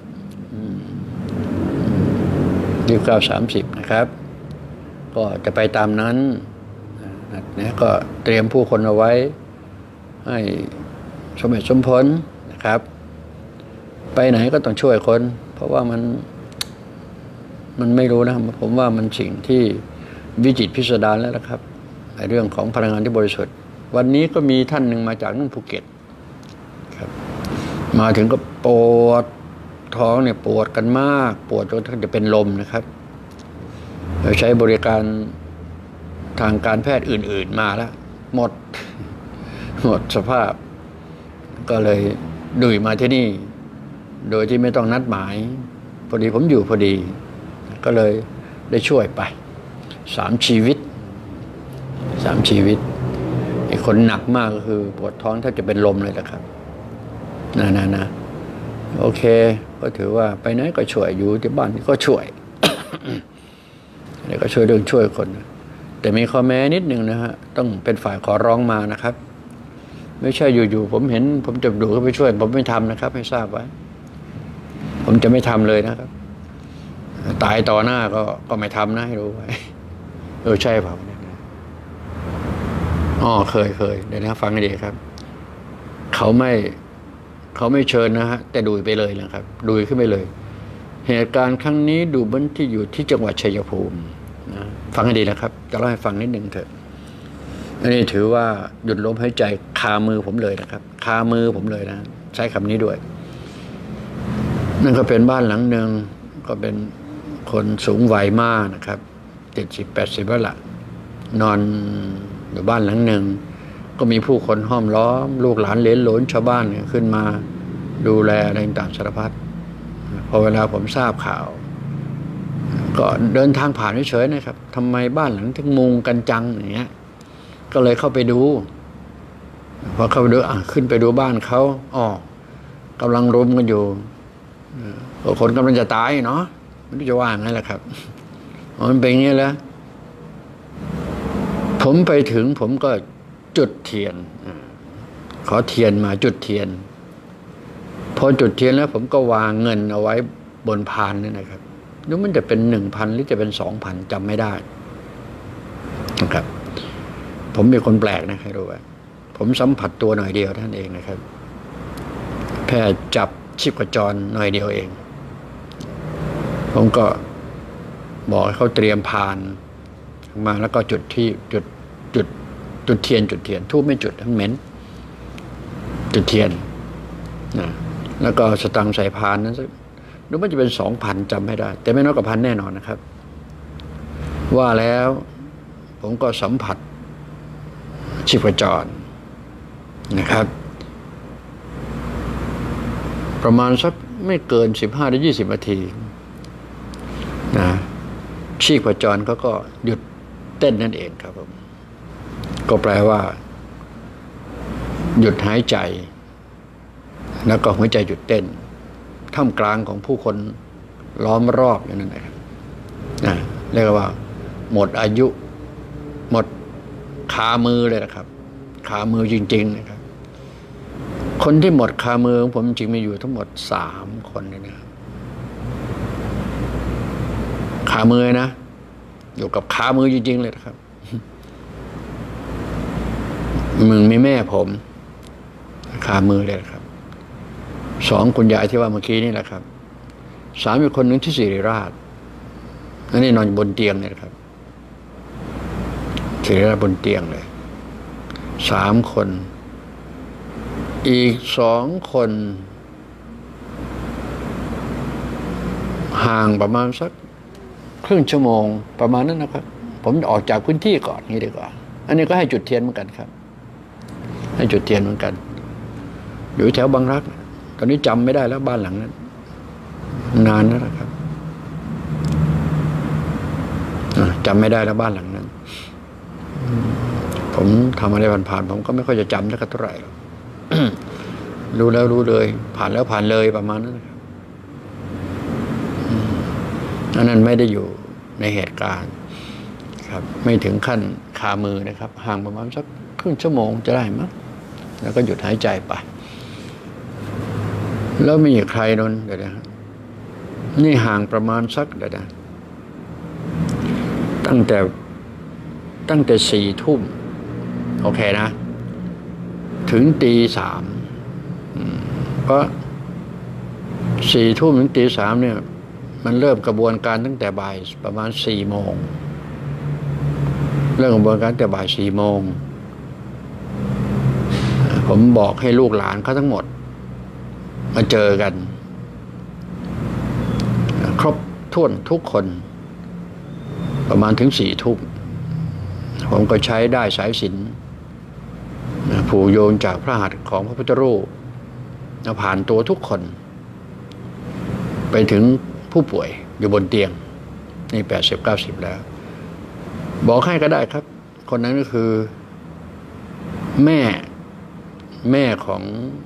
ยี่สิบเก้าสามสิบนะครับก็จะไปตามนั้นนะก็เตรียมผู้คนเอาไว้ให้สมเหตุสมผลนะครับไปไหนก็ต้องช่วยคนเพราะว่ามันมันไม่รู้นะผมว่ามันสิ่งที่วิจิตรพิสดารแล้วนะครับในเรื่องของพลังงานที่บริสุทธิ์วันนี้ก็มีท่านหนึ่งมาจากนู่นภูเก็ตครับมาถึงก็ปวดท้องเนี่ยปวดกันมากปวดจนจะเป็นลมนะครับเราใช้บริการทางการแพทย์อื่นๆมาแล้วหมดหมดสภาพก็เลยดุยมาที่นี่โดยที่ไม่ต้องนัดหมายพอดีผมอยู่พอดีก็เลยได้ช่วยไปสามชีวิตสามชีวิตไอ้คนหนักมากก็คือปวดท้องถ้าจะเป็นลมเลยนะครับนะนะนะโอเคก็ถือว่าไปไหนก็ช่วยอยู่ที่บ้านก็ช่วยแล้วก็ช่วยเรื่องช่วยคนแต่มีข้อแม้นิดนึงนะฮะต้องเป็นฝ่ายขอร้องมานะครับไม่ใช่อยู่ๆผมเห็นผมจะดูเขาไปช่วยผมไม่ทำนะครับให้ทราบไว้ผมจะไม่ทำเลยนะครับตายต่อหน้าก็ก็ไม่ทำนะให้รู้ไว้เออใช่เปล่าอ๋อเคยเคยเดี๋ยวนะฟังให้ดีครับเขาไม่เขาไม่เชิญนะฮะแต่ดูไปเลยนะครับดูขึ้นไปเลยเหตุการณ์ครั้งนี้ดูเหมือนที่อยู่ที่จังหวัดชัยภูมินะฟังให้ดีนะครับจะเล่าให้ฟังนิดหนึ่งเถอะอันนี้ถือว่าหยุดลมหายใจคามือผมเลยนะครับคามือผมเลยนะใช้คำนี้ด้วยนั่นก็เป็นบ้านหลังหนึ่งก็เป็นคนสูงวัยมากนะครับเจ็ดสิบแปดสิบแล้วล่ะนอนอยู่บ้านหลังหนึ่งก็มีผู้คนห้อมล้อมลูกหลานเหลนโหลนชาวบ้านเนี่ยขึ้นมาดูแลอะไรต่างสารพัดพอเวลาผมทราบข่าวก็เดินทางผ่านเฉยๆนะครับทำไมบ้านหลังถึงมุงกันจังอย่างเงี้ยก็เลยเข้าไปดูพอเข้าไปดูอ่ะขึ้นไปดูบ้านเขาอ๋อกำลังรุมกันอยู่คนกำลังจะตายเนาะไม่รู้จะว่าไงแหละครับมันเป็นอย่างนี้แล้วผมไปถึงผมก็จุดเทียนขอเทียนมาจุดเทียนพอจุดเทียนแล้วผมก็วางเงินเอาไว้บนพานนี่นะครับนึกมันจะเป็นหนึ่งพันหรือจะเป็นสองพันจำไม่ได้นะครับผมเป็นคนแปลกนะใครรู้ไหมผมสัมผัสตัวหน่อยเดียวท่านเองนะครับแค่จับชีพจรหน่อยเดียวเองผมก็บอกให้เขาเตรียมพานมาแล้วก็จุดที่จุดจุดจุดเทียนจุดเทียนทูบไม่จุดทั้งเหม็นจุดเทียนนะแล้วก็สตังค์ใส่พานนั้นสักนึกว่าจะเป็นสองพันจำไม่ได้แต่ไม่น้อยกว่าพันแน่นอนนะครับว่าแล้วผมก็สัมผัสชีพจรนะครับประมาณสักไม่เกินสิบห้าหรือยี่สิบนาทีนะชีพจรเขาก็หยุดเต้นนั่นเองครับผมก็แปลว่าหยุดหายใจแล้วก็หัวใจหยุดเต้นท่ามกลางของผู้คนล้อมรอบอย่างนั้นนะครับนะเรียกว่าหมดอายุหมดขามือเลยนะครับขามือจริงๆนะครับคนที่หมดขามือของผมจริงมีอยู่ทั้งหมดสามคนเลยนะขามือนะอยู่กับขามือจริงๆเลยนะครับมึงมีแม่ผมขามือเลยนะครับสองคุณยายที่ว่าเมื่อกี้นี่แหละครับสามอีกคนหนึ่งที่ศิริราชอันนี้นอนบนเตียงเนี่ยครับศิริราชบนเตียงเลยสามคนอีกสองคนห่างประมาณสักครึ่งชั่วโมงประมาณนั้นนะครับผมออกจากพื้นที่ก่อนนี้ดีกว่าอันนี้ก็ให้จุดเทียนเหมือนกันครับให้จุดเทียนเหมือนกันอยู่แถวบางรักตอนนี้จำไม่ได้แล้วบ้านหลังนั้นนานแล้วนะครับจำไม่ได้แล้วบ้านหลังนั้นผมทำอะไรผ่านๆผมก็ไม่ค่อยจะจำได้เท่าไหร่หรอก รู้แล้วรู้เลยผ่านแล้วผ่านเลยประมาณนั้นนะครับอันนั้นไม่ได้อยู่ในเหตุการณ์ครับไม่ถึงขั้นคามือนะครับห่างประมาณสักครึ่งชั่วโมงจะได้มั้งแล้วก็หยุดหายใจไปแล้วมีใครนนเดี๋ยวนะนี่ห่างประมาณสักเดี๋ยวนะตั้งแต่ตั้งแต่สี่ทุ่มโอเคนะถึงตีสามเพราะสี่ทุ่มถึงตีสามเนี่ยมันเริ่มกระบวนการตั้งแต่บ่ายประมาณสี่โมงเริ่มกระบวนการแต่บ่ายสี่โมงผมบอกให้ลูกหลานเขาทั้งหมดมาเจอกันครบถ้วนทุกคนประมาณถึงสี่ทุ่มผมก็ใช้ได้สายสิญจน์ผูกโยงจากพระหัตถ์ของพระพุทธรูปผ่านตัวทุกคนไปถึงผู้ป่วยอยู่บนเตียงนี่แปดสิบเก้าสิบแล้วบอกให้ก็ได้ครับคนนั้นก็คือแม่แม่ของ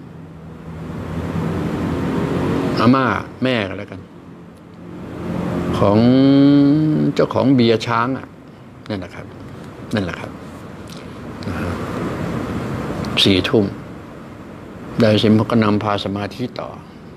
อาม่าแม่กันแล้วกันของเจ้าของเบียร์ช้างอ่ะนั่นแหละครับนั่นแหละครับสี่ทุ่มได้สิมก็นำพาสมาธิต่อ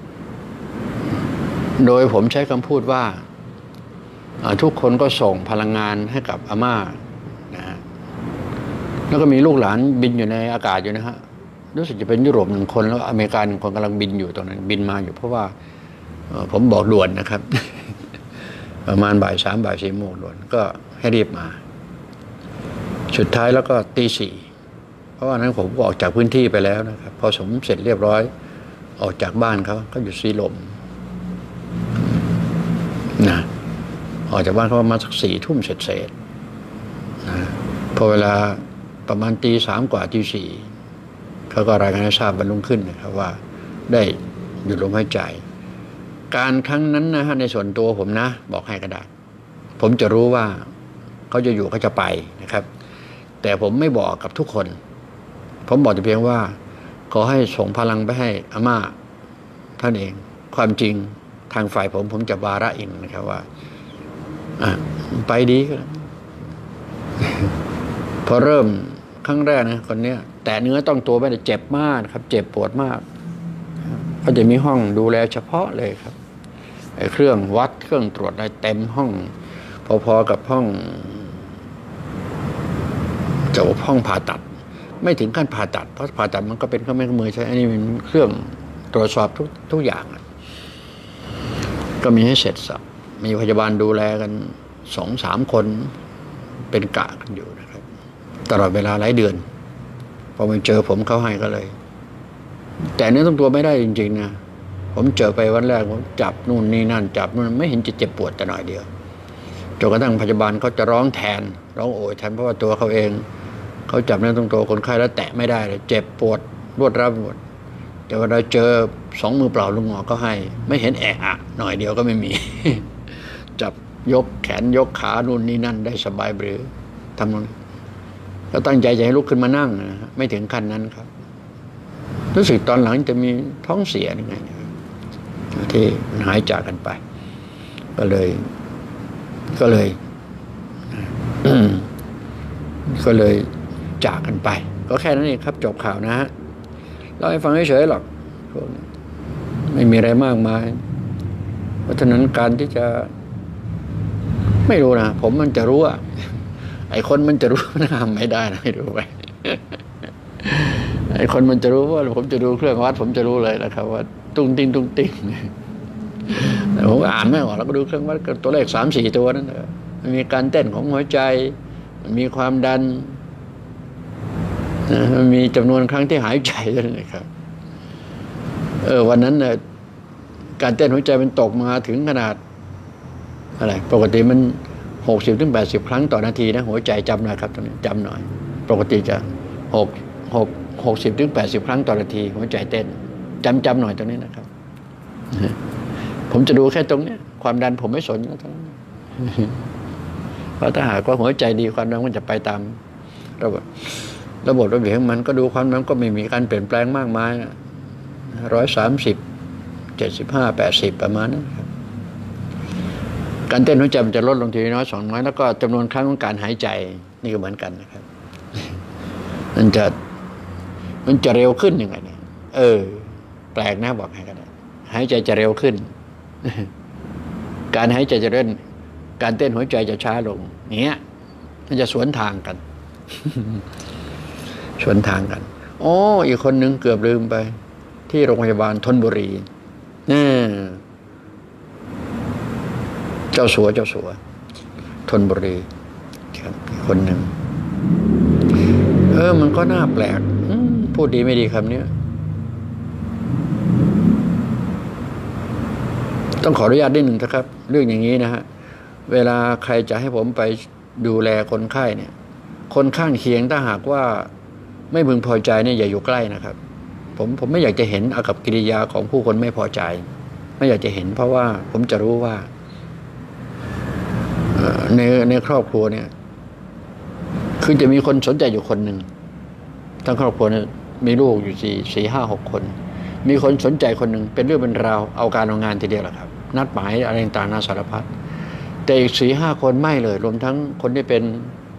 โดยผมใช้คำพูดว่าทุกคนก็ส่งพลังงานให้กับอาม่านะฮะแล้วก็มีลูกหลานบินอยู่ในอากาศอยู่นะฮะรู้สึกจะเป็นยุโรปหนึ่งคนแล้วอเมริกาหนึ่งคนกำลังบินอยู่ตรงนั้นบินมาอยู่เพราะว่าผมบอกด่วนนะครับ ประมาณบ่ายสามบ่ายสี่โมงด่วนก็ให้รีบมาสุดท้ายแล้วก็ตีสี่เพราะว่านั้นผมออกจากพื้นที่ไปแล้วนะครับพอสมเสร็จเรียบร้อยออกจากบ้านเขาเขาอยู่สีลมนะออกจากบ้านเขาประมาณสักสี่ทุ่มเสร็จเสร็จนะพอเวลาประมาณตีสามกว่าตีสี่เขาก็รายงานให้ทราบวันรุ่งขึ้นนะครับว่าได้หยุดลมหายใจการครั้งนั้นนะฮะในส่วนตัวผมนะบอกให้ก็ได้ผมจะรู้ว่าเขาจะอยู่เขาจะไปนะครับแต่ผมไม่บอกกับทุกคนผมบอกแต่เพียงว่าขอให้ส่งพลังไปให้อาม่าท่านเองความจริงทางฝ่ายผมผมจะบาระอินนะครับว่าอ่ะไปดีก็แล้วพอเริ่มครั้งแรกนะคนเนี้ยแต่เนื้อต้องตัวไม่ได้เจ็บมากครับเจ็บปวดมากเขาจะมีห้องดูแลเฉพาะเลยครับไอ้เครื่องวัดเครื่องตรวจอะไรเต็มห้องพอๆกับห้องจะว่าห้องผ่าตัดไม่ถึงขั้นผ่าตัดเพราะผ่าตัดมันก็เป็นเครื่องไม้เครื่องมือใช้อันนี้เป็นเครื่องตรวจสอบทุกทุกอย่างก็มีให้เสร็จสับมีพยาบาลดูแลกันสองสามคนเป็นกะกันอยู่นะครับตลอดเวลาหลายเดือนพอมาเจอผมเขาให้ก็เลยแต่เนื้อต้องตัวไม่ได้จริงๆนะผมเจอไปวันแรกผมจับนู่นนี่นั่นจับนู่นไม่เห็นจะเจ็บปวดแต่หน่อยเดียวจนกระทั่งพยาบาลเขาจะร้องแทนร้องโอยแทนเพราะว่าตัวเขาเองเขาจับเนื้อต้องตัวคนไข้แล้วแตะไม่ได้เลยเจ็บปวดรวดร้าวหมดแต่เวลาเจอสองมือเปล่าลุงหมอก็ให้ไม่เห็นแอะอะหน่อยเดียวก็ไม่มี จับยกแขนยกขานู่นนี่นั่นได้สบายหรือทำนั้นก็ตั้งใจจะให้ลุกขึ้นมานั่งนะไม่ถึงขั้นนั้นครับรู้สึกตอนหลังจะมีท้องเสียยังไงที่หายจากกันไปก็เลยก็เลยก็เลยจากกันไปก็แค่นั้นเองครับจบข่าวนะฮะเล่าให้ฟังเฉยๆหรอกไม่มีอะไรมากมายเพราะฉะนั้นการที่จะไม่รู้นะผมมันจะรู้อะไอ้คนมันจะรู้นะทำไม่ได้นะไม่รู้ไปไอ้คนมันจะรู้ว่าผมจะดูเครื่องวัดผมจะรู้เลยนะครับว่าตุ้งติ้งตุ้งติ้งแต่ผมอ่านไม่ออกแล้วก็ดูเครื่องวัดตัวเลขสามสี่ตัวนั่นแหละมันมีการเต้นของหัวใจมันมีความดันมันมีจำนวนครั้งที่หายใจด้วยนะครับเออวันนั้นเนี่ยการเต้นหัวใจมันตกมาถึงขนาดอะไรปกติมันหกสิบถึงแปดสิบครั้งต่อนาทีนะหัวใจจำหน่อยครับตรงนี้จำหน่อยปกติจะหกหกหกสิบถึงแปดสิบครั้งต่อนาทีหัวใจเต้นจำจำหน่อยตรงนี้นะครับผมจะดูแค่ตรงนี้ความดันผมไม่สนแล้วตรงนั้นเพราะถ้าหากว่าหัวใจดีความดันมันจะไปตามระบบระบบระเบียบของมันก็ดูความดันก็ไม่มีการเปลี่ยนแปลงมากมายร้อยสามสิบเจ็ดสิบห้าแปดสิบประมาณนั้นครับการเต้นหัวใจมันจะลดลงทีน้อยสองน้อยแล้วก็จำนวนครั้งของการหายใจนี่ก็เหมือนกันนะครับมันจะมันจะเร็วขึ้นยังไงเนี่ยเออแปลกนะบอกให้กันหายใจจะเร็วขึ้นการหายใจจะเร่นการเต้นหัวใจจะช้าลงเนี้ยมันจะสวนทางกันสวนทางกันอ๋ออีกคนนึงเกือบลืมไปที่โรงพยาบาลธนบุรีนี่เจ้าสัวเจ้าสัวธนบุรีครับอีกคนหนึ่งเออมันก็น่าแปลกพูดดีไม่ดีคำนี้ต้องขออนุญาตนิดหนึ่งนะครับเรื่องอย่างนี้นะฮะเวลาใครจะให้ผมไปดูแลคนไข้เนี่ยคนข้างเคียงถ้าหากว่าไม่พึงพอใจเนี่ยอย่าอยู่ใกล้นะครับผมผมไม่อยากจะเห็นอากับกิริยาของผู้คนไม่พอใจไม่อยากจะเห็นเพราะว่าผมจะรู้ว่าในในครอบครัวเนี่ยคือจะมีคนสนใจอยู่คนหนึ่งทั้งครอบครัวเนี่ยมีลูกอยู่สี่สี่ห้าหกคนมีคนสนใจคนหนึ่งเป็นเรื่องเป็นราวเอาการเอางานทีเดียวแหละครับนัดหมายอะไรต่างๆนาสารพัดแต่อีกสี่ห้าคนไม่เลยรวมทั้งคนที่เป็น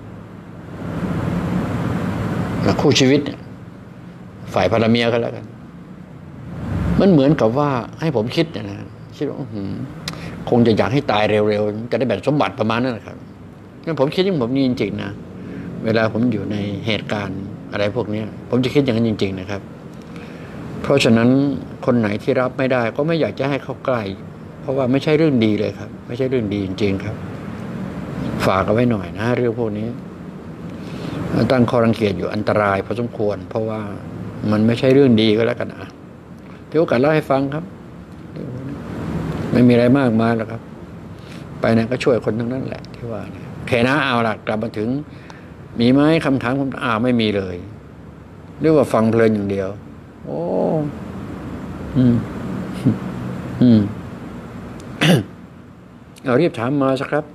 คู่ชีวิตฝ่ายภรรยาก็แล้วกันมันเหมือนกับว่าให้ผมคิดนะคิดว่าคงจะอยากให้ตายเร็วๆจะได้แบ่งสมบัติประมาณนั้นนะครับงั้นผมคิดอย่างผมนี่จริงๆนะเวลาผมอยู่ในเหตุการณ์อะไรพวกนี้ผมจะคิดอย่างนั้นจริงๆนะครับเพราะฉะนั้นคนไหนที่รับไม่ได้ก็ไม่อยากจะให้เข้าใกล้เพราะว่าไม่ใช่เรื่องดีเลยครับไม่ใช่เรื่องดีจริงๆครับฝากเอาไว้หน่อยนะเรื่องพวกนี้ตั้งข้อรังเกียจอยู่อันตรายพอสมควรเพราะว่ามันไม่ใช่เรื่องดีก็แล้วกันนะถือโอกาสเล่าให้ฟังครับไม่มีอะไรมากมายหรอกครับไปไหนก็ช่วยคนทั้งนั้นแหละที่ว่าเนี่ยแค่นะเอาล่ะกลับมาถึงมีไหมคำถามผมอ่าไม่มีเลยเรียกว่าฟังเพลินอย่างเดียวโอ้อืมอืม เอารีบถามมาสักครับ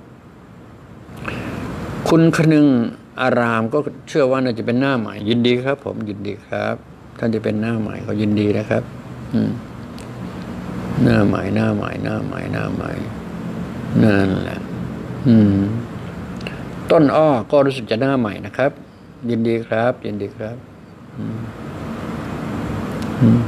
คุณคนึงอารามก็เชื่อว่าน่าจะเป็นหน้าใหม่ยินดีครับผมยินดีครับท่านจะเป็นหน้าใหม่ก็ยินดีนะครับอืมหน้าใหม่หน้าใหม่หน้าใหม่หน้าใหม่นั่นแหละอืมต้นอ้อก็รู้สึกจะหน้าใหม่นะครับยินดีครับยินดีครับอืมอืม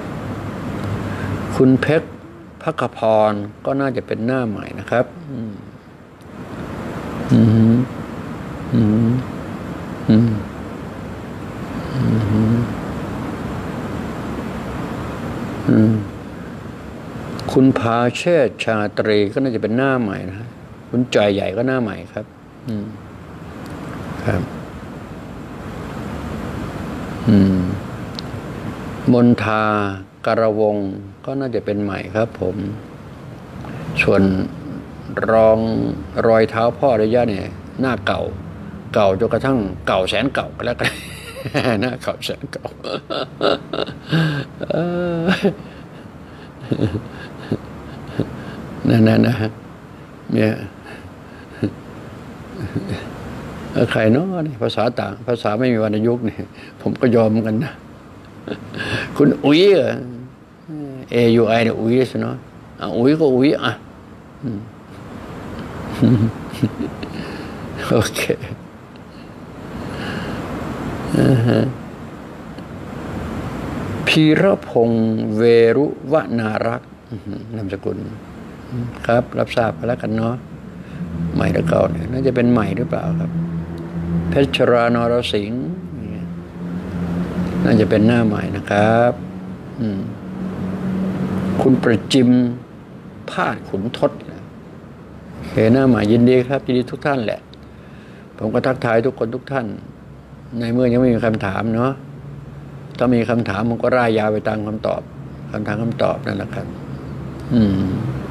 คุณเพชรภักพรก็น่าจะเป็นหน้าใหม่นะครับอืมอืมอืมอืมอืมอืมคุณพาเชษชาตรีก็น่าจะเป็นหน้าใหม่นะคุณจอยใหญ่ก็หน้าใหม่ครับอืมครับอืมมนทากระวงก็น่าจะเป็นใหม่ครับผมส่วนรองรอยเท้าพ่อระยะเนี่ยหน้าเก่าเก่าจนกระทั่งเก่าแสนเก่าก็แล้วกัน หน้าเก่าแสนเก่า นั่นนะนะเนี่ยใครเนาะนี่ภาษาต่างภาษาไม่มีวรรณยุกต์นี่ผมก็ยอมกันนะคุณอุ๋ยเอยูไอเนี่ยอุ้ยสิเนาะอ่ะอุ้ยก็อุ้ยอ่ะโอเคพีระพงษ์เวรุวนารักษ์นามสกุลครับรับทราบกันแล้วกันเนาะใหม่หรือเก่าเนี่ยน่าจะเป็นใหม่หรือเปล่าครับเพชรานรสิงห์น่าจะเป็นหน้าใหม่นะครับคุณประจิมพาดขุนทศโอเคหน้าใหม่ยินดีครับยินดีทุกท่านแหละผมก็ทักทายทุกคนทุกท่านในเมื่อยังไม่มีคำถามเนาะถ้ามีคำถามผมก็ร่ายยาวไปตามคำตอบคำถามคำตอบนั่นแหละครับอืม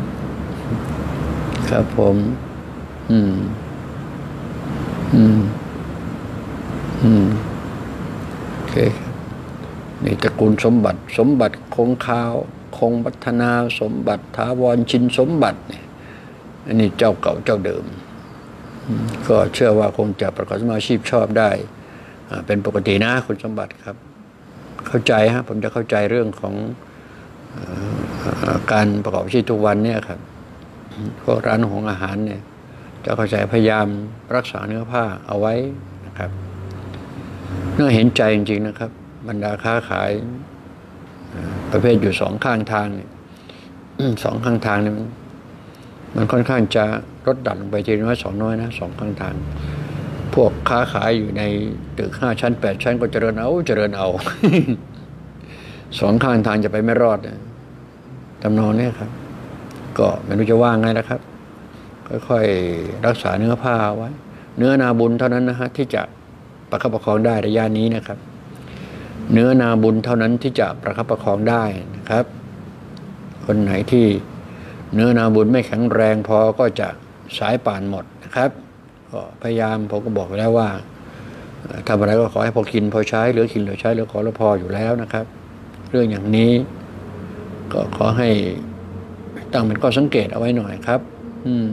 ครับผมอืมอืมอืมโอเคนี่ตระกูลสมบัติสมบัติคงคาวคงพัฒนาสมบัติถาวรชินสมบัติเนี่ยอันนี้เจ้าเก่าเจ้าเดิมก็เชื่อว่าคงจะประกอบอาชีพชอบได้เป็นปกตินะคุณสมบัติครับเข้าใจฮะผมจะเข้าใจเรื่องของการประกอบอาชีพทุกวันเนี่ยครับพวกร้านของอาหารเนี่ยจะเข้าใจพยายามรักษาเนื้อผ้าเอาไว้นะครับน่าเห็นใจจริงๆนะครับบรรดาค้าขายประเภทอยู่สองข้างทางเนี่ยสองข้างทางเนี่ยมันมันค่อนข้างจะลดดันลงไปทีน้อยสองน้อยนะสองข้างทางพวกค้าขายอยู่ในตึกห้าชั้นแปดชั้นก็เจริญเอาเจริญเอาสองข้างทางจะไปไม่รอดนะทำนองนี้ครับก็ไม่รู้จะว่าไงนะครับค่อยๆรักษาเนื้อผ้าไว้เนื้อนาบุญเท่านั้นนะฮะที่จะประคับประคองได้ระยะนี้นะครับเนื้อนาบุญเท่านั้นที่จะประคับประคองได้นะครับคนไหนที่เนื้อนาบุญไม่แข็งแรงพอก็จะสายป่านหมดนะครับก็พยายามผมก็บอกไปแล้วว่าทำอะไรก็ขอให้พอกินพอใช้เหลือกินเหลือใช้เหลือขอแล้วพออยู่แล้วนะครับเรื่องอย่างนี้ก็ขอให้ตั้งเป็นข้อสังเกตเอาไว้หน่อยครับอืม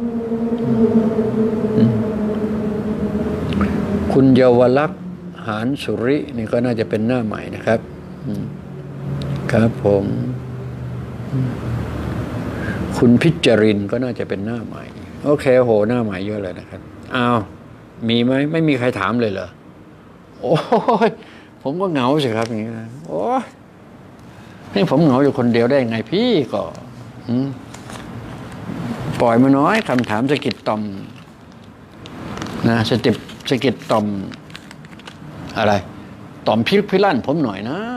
คุณเยาวลักษณ์หานสุรินี่ก็น่าจะเป็นหน้าใหม่นะครับครับผมคุณพิจรินก็น่าจะเป็นหน้าใหม่โอเคโหหน้าใหม่เยอะเลยนะครับอ้าวมีไหมไม่มีใครถามเลยเหรอโอ้ยผมก็เหงาสิครับอย่างนี้นะโอ้ยนี่ผมเหงาอยู่คนเดียวได้ไงพี่ก็ปล่อยมาน้อยคำถามสะกิดต่อมนะสติปสะกิดต่อมอะไรต่อมพิษพิลั่นผมหน่อยนะ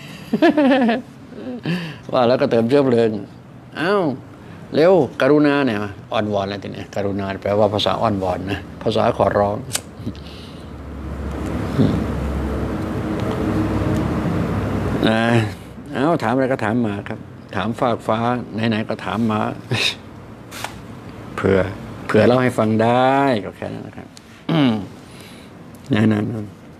ว่าแล้วก็เติมเชื้อเพลิงอ้าวเร็วกรุณาเนี่ยอ่อนวอนอะไรทีนี้กรุณาแปลว่าภาษาอ่อนวอนนะภาษาขอร้องนะเอาถามอะไรก็ถามมาครับถามฟากฟ้าไหนๆก็ถามมาเผื่อเผื่อเล่าให้ฟังได้ก็แค่นั้นนะครับนั่นนั่น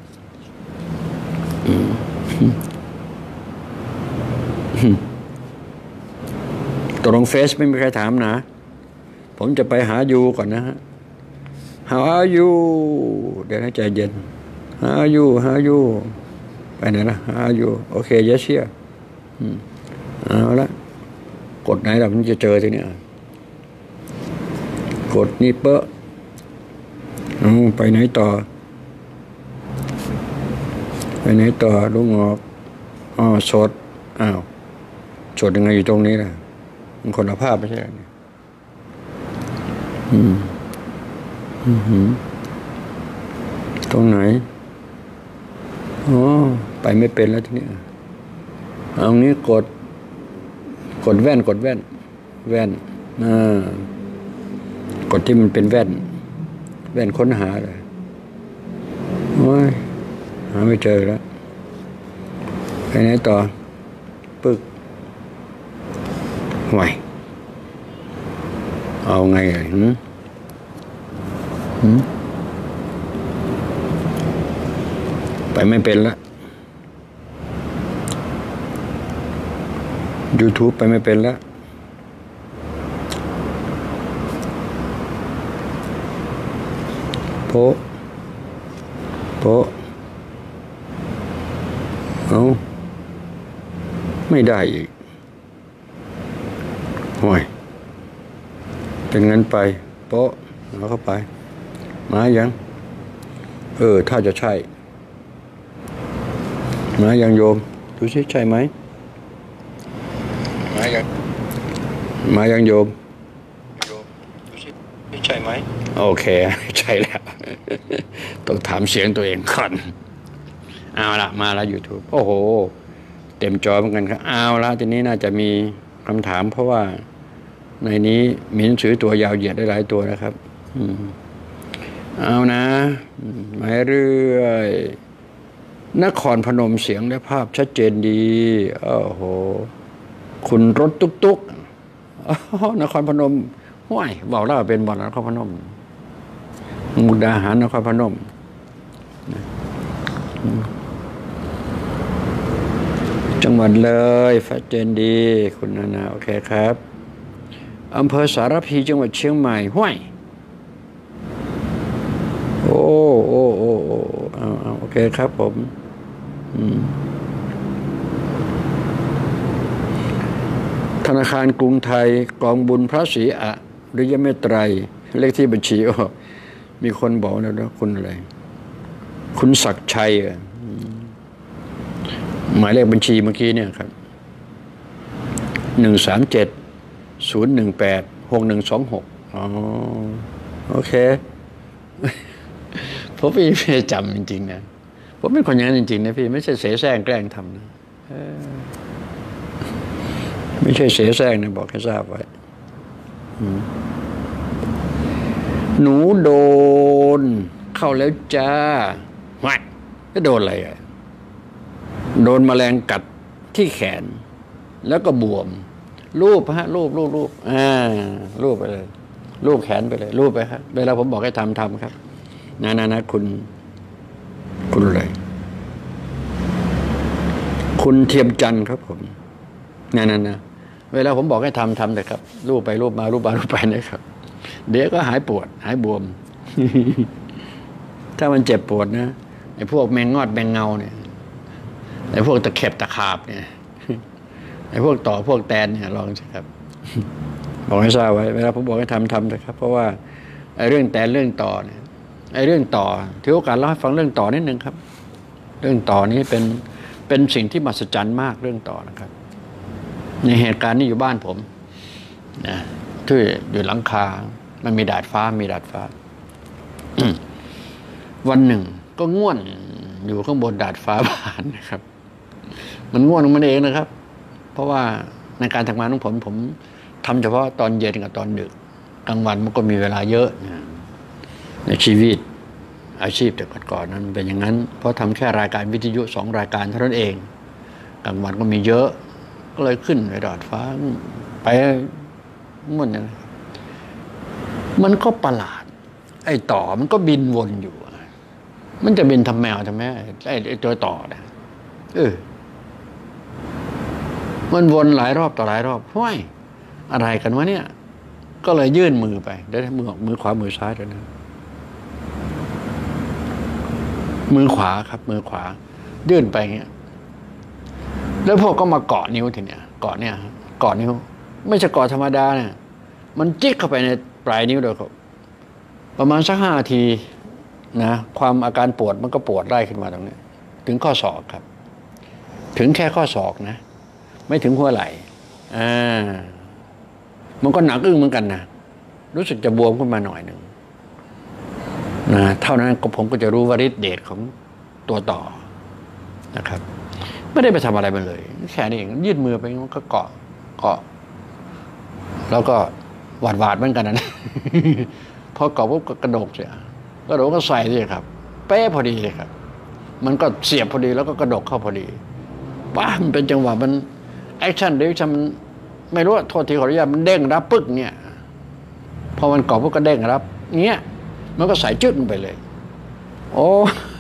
ตกลงเฟซไม่มีใครถามนะผมจะไปหายูก่อนนะฮะ How are you เดี๋ยวให้ใจเย็น How are you How are you ไปไหนนะ How are you โอเค yes here เอาละกดไหนเราถึงจะเจอทีนี้กดนี่เปอะไปไหนต่อไปไหนต่อลุงออกอ๋อสดอ้าวสดยังไงอยู่ตรงนี้ล่ะมันคนละภาพไม่ใช่เนี่ยอืมอืมตรงไหนอ๋อไปไม่เป็นแล้วทีนี้เอางี้กดกดแว่นกดแว่นแว่นอ่ากดที่มันเป็นแว่นแว่นค้นหาเลยโอ้ยหาไม่เจอแล้วไปไหนต่อปึ๊กห่วยเอาไงอ่ะหืมหืมไปไม่เป็นละ YouTube ไปไม่เป็นละโป๊ะโป๊ะเอาไม่ได้อีกห่วยเป็นเงินไปโป๊ะเอาเข้าไปมายังเออถ้าจะใช่มายังโยมดูสิใช่ไหมมายังมายังโยมโยมดูสิใช่ไหมโอเคใช่แล้วต้องถามเสียงตัวเองก่อนเอาละมาแล้ว YouTube โอ้โหเต็มจอเหมือนกันครับเอาละทีนี้น่าจะมีคำถามเพราะว่าในนี้มีหนังสือตัวยาวเหยียดได้หลายตัวนะครับเอานะมาเรื่อยนครพนมเสียงและภาพชัดเจนดีโอ้โหคุณรถตุ๊กตุ๊กนครพนมห้วยบอกแล้วเป็นบ่อนนครพนมมุกดาหารนครพนมจังหวัดเลยชัดเจนดีคุณนานาโอเคครับอำเภอสารพีจังหวัดเชียงใหม่ห้วยโอ้โอ้โอ้โอ้เอาเอาโอเคครับผมธนาคารกรุงไทยกองบุญพระศรีอริยเมตไตรเลขที่บัญชีอ๋อมีคนบอกนะว่าคุณอะไรคุณศักดิ์ชัยหมายเลขบัญชีเมื่อกี้เนี่ยครับหนึ่งสามเจ็ดศูนย์หนึ่งแปดหกหนึ่งสองหกอ๋อโอเคผมพี่ไม่จำจริงๆนะผมเป็นคนอย่างนั้นจริงๆนะพี่ไม่ใช่เสแสร้งแกล้งทำนะไม่ใช่เสแสร้งนะบอกให้ทราบไว้หนูโดนเข้าแล้วจ้าไม่ก็โดนอะไรอ่ะโดนแมลงกัดที่แขนแล้วก็บวมรูปฮะรูปรูปรูปอ่ารูปไปเลยรูปแขนไปเลยรูปไปครับเวลาผมบอกให้ทำทำครับนะนะนะคุณคุณอะไรคุณเทียมจันทร์ครับผมนั่นนั่นนะเวลาผมบอกให้ทำทำเลยครับรูปไปรูปมารูปมารูปไปนะครับเดี๋ยวก็หายปวดหายบวม ถ้ามันเจ็บปวดนะไอ้พวกแมงงอดแมงเงาเนี่ยไอ้พวกตะเข็บตะขาบเนี่ยไอ้พวกต่อพวกแตนเนี่ยลองสิครับ บอกให้ทราบไว้เวลาผมบอกให้ทำทำเลยครับเพราะว่าไอ้เรื่องแตนเรื่องต่อเนี่ยไอ้เรื่องต่อถือโอกาสเล่าให้ฟังเรื่องต่อนิดนึงครับเรื่องต่อนี้เป็นเป็นสิ่งที่มหัศจรรย์มากเรื่องต่อนะครับในเหตุการณ์นี้อยู่บ้านผมนะที่อยู่หลังคามันมีดาดฟ้ามีดาดฟ้า วันหนึ่งก็ง่วนอยู่ข้างบนดาดฟ้าบ้านนะครับมันง่วนของมันเองนะครับเพราะว่าในการทำงานของผมผมทำเฉพาะตอนเย็นกับตอนดึกกลางวันมันก็มีเวลาเยอะนะในชีวิตอาชีพแต่ก่อนๆนั้นเป็นอย่างนั้นเพราะทำแค่รายการวิทยุสองรายการเท่านั้นเองกลางวันก็มีเยอะก็เลยขึ้นไปดาดฟ้าไปง่วนอย่างนั้นมันก็ประหลาดไอ้ต่อมันก็บินวนอยู่มันจะบินทำแมวทำไมไอ้ตัวต่อนะเออมันวนหลายรอบต่อหลายรอบห้วยอะไรกันวะเนี่ยก็เลยยื่นมือไปได้มือมือขวามือซ้ายด้วยนะมือขวาครับมือขวายื่นไปเงี้ยแล้วพวกก็มาเกาะนิ้วทีเนี้ยเกาะเนี่ยเกาะนิ้วไม่ใช่เกาะธรรมดาเนี่ยมันจิ๊กเข้าไปในปลายนิ้วเลยครับประมาณสักห้านาทีนะความอาการปวดมันก็ปวดไล่ขึ้นมาตรงนี้ถึงข้อศอกครับถึงแค่ข้อศอกนะไม่ถึงหัวไหล่อ่ามันก็หนักอึ้งเหมือนกันนะรู้สึกจะบวมขึ้นมาหน่อยหนึ่งนะเท่านั้นก็ผมก็จะรู้ว่าฤทธิ์เดชของตัวต่อนะครับไม่ได้ไปทำอะไรมันเลยแค่นี้เองยืดมือไปมันก็เกาะเกาะแล้วก็หวาดหวาดเหมือนกันนะพอเกาะปุ๊บก็กระโดดเสียกระโดดก็ใส่สิครับเป๊ะพอดีเลยครับมันก็เสียบพอดีแล้วก็กระโดดเข้าพอดีป้ามันเป็นจังหวะมันแอคชั่นเดี๋ยวฉันไม่รู้โทษทีขออนุญาตมันเด้งรับปึ๊กเนี่ยพอมันเกาะปุ๊บก็เด้งรับเงี้ยมันก็ใส่จุดลงไปเลยโอ้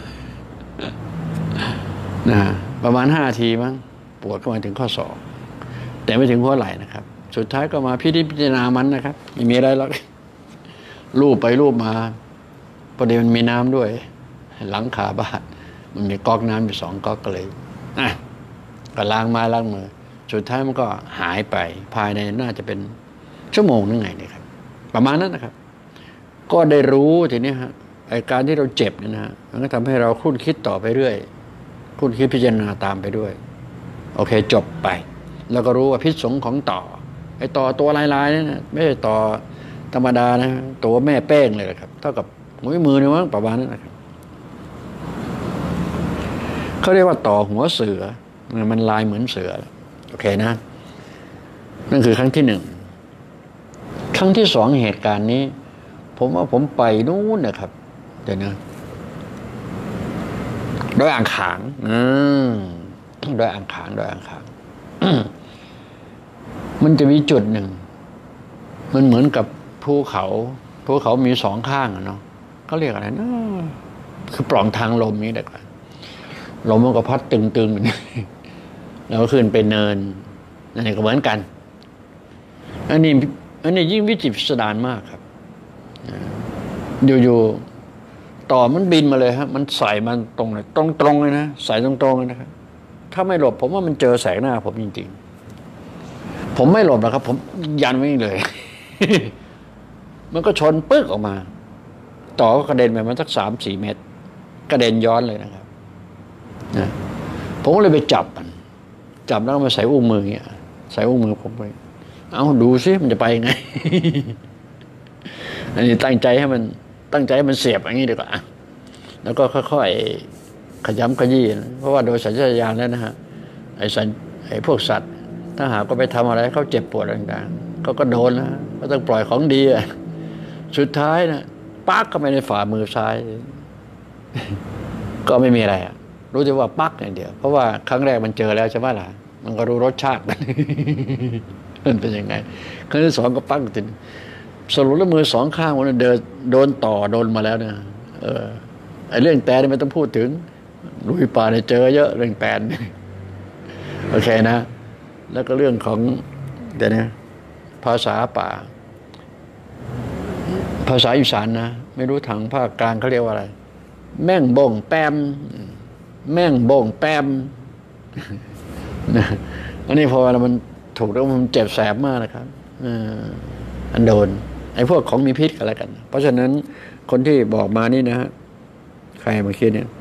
นะประมาณห้านาทีมั้งปวดเข้ามาถึงข้อศอกแต่ไม่ถึงหัวไหล่นะครับสุดท้ายก็มาพิจารณามันนะครับไม่มีอะไรหรอกลูบไปลูบมาพอดีมันมีน้ำด้วยหลังคาบ้านมันมีก๊อกน้ำอยู่สองก๊อกก็เลยอ่ะก็ล้างไม้ล้างมือสุดท้ายมันก็หายไปภายในน่าจะเป็นชั่วโมงนึงไงเนี่ยครับประมาณนั้นนะครับก็ได้รู้ทีนี้ฮะไอการที่เราเจ็บเนี่ยนะมันก็ทำให้เราคุ้นคิดต่อไปเรื่อยคุ้นคิดพิจารณาตามไปด้วยโอเคจบไปแล้วก็รู้ว่าพิษสงของต่อไอต่อตัวลายๆนี่นะไม่ใช่ต่อธรรมดานะตัวแม่เป้งเลยครับเท่ากับหัวมือเนี่ยมั้งประมาณนั้นนะครับเขาเรียกว่าต่อหัวเสือมันลายเหมือนเสือโอเคนะนั่นคือครั้งที่หนึ่งครั้งที่สองเหตุการณ์นี้ผมว่าผมไปนู่นนะครับเดี๋ยวนะโดยอ่างขางอืมโดยอ่างขางโดยอ่างขาง มันจะมีจุดหนึ่งมันเหมือนกับภูเขาภูเขามีสองข้างเนาะเขาเรียกอะไรนะคือปล่องทางลมนี้แหละครับลมมันก็พัดตึงๆแล้วก็ขึ้นไปเนินนั่นก็เหมือนกันอันนี้อันนี้ยิ่งวิจิตรพิสดารมากครับอยู่ๆต่อมันบินมาเลยฮะมันใส่มันตรงเลยตรงๆเลยนะใส่ตรงๆเลยนะครับถ้าไม่หลบผมว่ามันเจอแสงหน้าผมจริงๆผมไม่หลบนะครับผมยันไว้เลย มันก็ชนปึ๊กออกมาต่อก็กระเด็นไปมันสักสามสี่เมตรกระเด็นย้อนเลยนะครับนะผมก็เลยไปจับมันจับแล้วมาใส่อุ้งมือเงี้ยใส่อุ้งมือผมไปเอาดูซิมันจะไปยังไง อันนี้ตั้งใจให้มันตั้งใจให้มันเสียบอย่างนี้ดีกว่าแล้วก็ค่อยๆขยำขยี้เพราะว่าโดยสัญชาตญาณแล้วนะฮะไอ้สัญไอ้พวกสัตว์ถ้าหากก็ไปทำอะไรเขาเจ็บปวดต่างๆเขาก็โดนนะก็ต้องปล่อยของดีอ่ะสุดท้ายนะปักเข้าไปในฝ่ามือซ้าย ก็ไม่มีอะไรอ่ะรู้แต่ว่าปักอย่างเดียวเพราะว่าครั้งแรกมันเจอแล้วใช่ไหมล่ะมันก็รู้รสชาติ มันเป็นยังไงครั้งที่สองก็ปักติดสรุปแล้วมือสองข้างมันเดินโดนต่อโดนมาแล้วเนี่ยเออไอ้เรื่องแต่นี่ไม่ต้องพูดถึงลุยป่าเนี่ยเจอเยอะเรื่องแตนโอเคนะแล้วก็เรื่องของเดี๋ยวนี้ภาษาป่าภาษาอีสานนะไม่รู้ทางภาคกลางเขาเรียกว่าอะไรแม่งบ่งแปมแม่งบ่งแปมอันนี้พอเรามันถูกแล้วมันเจ็บแสบมากนะครับอันโดนไอ้พวกของมีพิษกันแล้วกันเพราะฉะนั้นคนที่บอกมานี่นะฮะใครมาคิดเนี่ย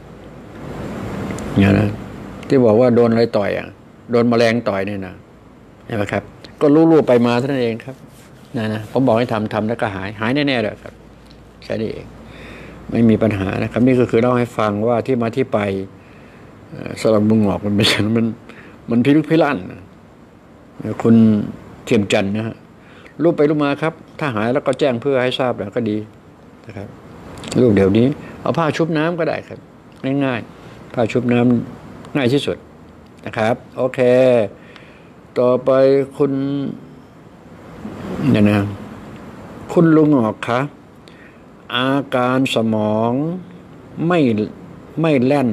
เนี่ยนะที่บอกว่าโดนอะไรต่อยอ่ะโดนแมลงต่อยเนี่ยนะใช่ไหมครับก็รู้ๆไปมาเท่านั้นเองครับนะนะผมบอกให้ทำทำแล้วก็หายหายแน่ๆเลยครับแค่นี้เองไม่มีปัญหานะครับนี่ก็คือเล่าให้ฟังว่าที่มาที่ไปสำหรับมุงหอกมันเป็นมันมันพิลึกพิลั่นคุณเทียมจันทร์นะฮะรูปไปรูปมาครับถ้าหายแล้วก็แจ้งเพื่อให้ทราบแล้วก็ดีนะครับรูปเดี๋ยวนี้เอาผ้าชุบน้ำก็ได้ครับง่ายๆผ้าชุบน้ำง่ายที่สุดนะครับโอเคต่อไปคุณเนี่ยนะคุณลุงออกคะอาการสมองไม่ไม่แล่น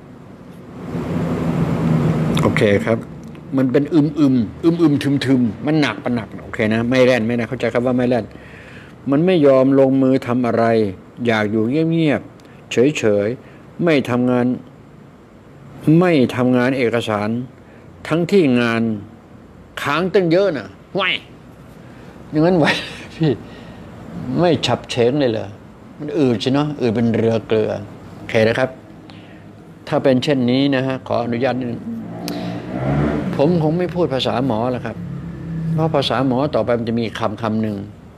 โอเคครับมันเป็นอึมอึมอึมอึมทึมทึมมันหนักปะหนักโอเคนะไม่แล่นไม่นะเข้าใจครับว่าไม่แล่นมันไม่ยอมลงมือทำอะไรอยากอยู่เงียบๆเฉยๆไม่ทำงานไม่ทำงานเอกสารทั้งที่งานค้างตั้งเยอะน่ะไหวอย่างนั้นไหวพี่ไม่ฉับเฉงเลยเหรอมันอืดใช่เนาะอืดเป็นเรือเกลือโอเคนะครับถ้าเป็นเช่นนี้นะฮะขออนุญาตนิดนึงผมคงไม่พูดภาษาหมอแล้วครับเพราะภาษาหมอต่อไปมันจะมีคำคำหนึ่ง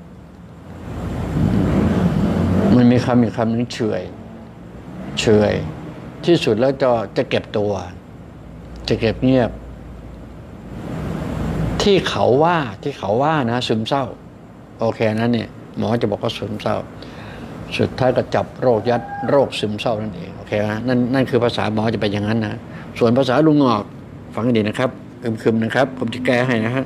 มันมีคำอีกคำหนึ่งเฉยเฉยที่สุดแล้วจะจะเก็บตัวจะเก็บเงียบที่เขาว่าที่เขาว่านะซึมเศร้าโอเคนั้นเนี่ยหมอจะบอกว่าซึมเศร้าสุดท้ายก็จับโรคยัดโรคซึมเศร้านั่นเองโอเคนะนั่นนั่นคือภาษาหมอจะเป็นอย่างนั้นนะส่วนภาษาลุงงอกฟังให้ดีนะครับอึมครึมนะครับผมจะแก้ให้นะฮะ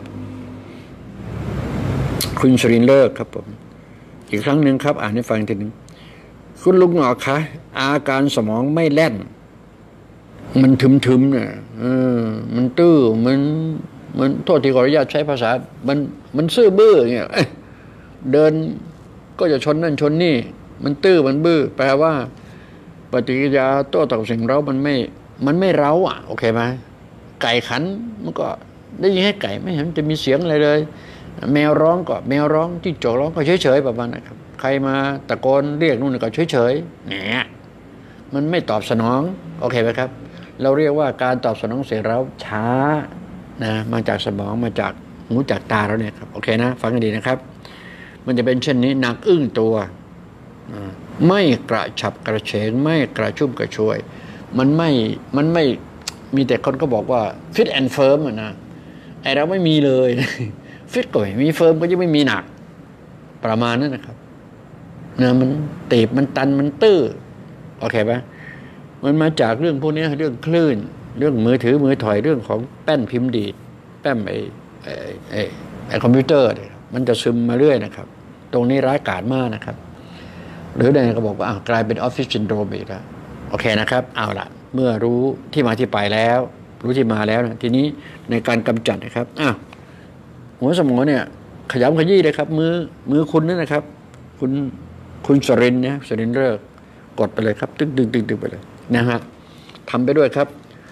คุณชรินเลิกครับผมอีกครั้งหนึ่งครับอ่านให้ฟังทีหนึ่งคุณลุงงอกคะอาการสมองไม่แล่นมันทึมๆเนี่ยเออมันตื้อมันมันโทษที่ขออนุญาตใช้ภาษามันมันซื่อบื้ออย่างเงี้ยเดินก็จะชนนั่นชนนี่มันตื้อมันบื้อแปลว่าปฏิกิริยาโต้ตอบสิ่งเร้ามันไม่มันไม่เร้าอ่ะโอเคไหมไก่ขันมันก็ได้ยินให้ไก่ไม่เห็นจะมีเสียงอะไรเลยแมวร้องก็แมวร้องจิ้งจกร้องก็เฉยๆประมาณนั้นครับใครมาตะโกนเรียกนู่นก็เฉยๆเนี่ยมันไม่ตอบสนองโอเคไหมครับเราเรียกว่าการตอบสนองเสียงเราช้านะมาจากสมองมาจากหูจากตาเราเนี่ยครับโอเคนะฟังกันดีนะครับมันจะเป็นเช่นนี้หนักอึ้งตัวไม่กระฉับกระเฉงไม่กระชุ่มกระชวยมันไม่มันไม่มีแต่คนก็บอกว่า fit and firm อ่ะนะไอเราไม่มีเลยฟิตก็ไม่มีเฟิร์มก็ยังไม่มีหนักประมาณนั้นนะครับเนื้อมันตีบมันตันมันตื้อโอเคปะมันมาจากเรื่องพวกนี้เรื่องคลื่นเรื่องมือถือมือถอยเรื่องของแป้นพิมพ์ดีดแป้นไอ้ไอ้ไอ้ไอ้คอมพิวเตอร์มันจะซึมมาเรื่อยนะครับตรงนี้ร้ายกาจมากนะครับหรือใดก็บอกว่าอ้าวกลายเป็นออฟฟิศซินโดรมอีกแล้วโอเคนะครับเอาละเมื่อรู้ที่มาที่ไปแล้วรู้ที่มาแล้วนะทีนี้ในการกำจัดนะครับอ้าวหัวสมองเนี่ยขยำขยี้เลยครับมือมือคุณนั่นนะครับคุณคุณสรินเนี่ยสรินเลิกกดไปเลยครับตึ๊งดึงดึงดึงไปเลยนะฮะทำไปด้วยครับ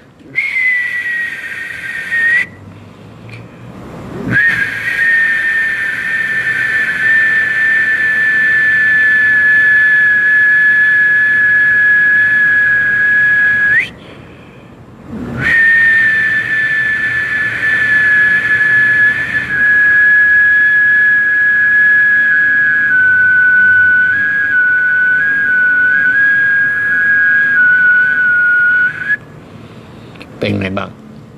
เป็นไงบ้าง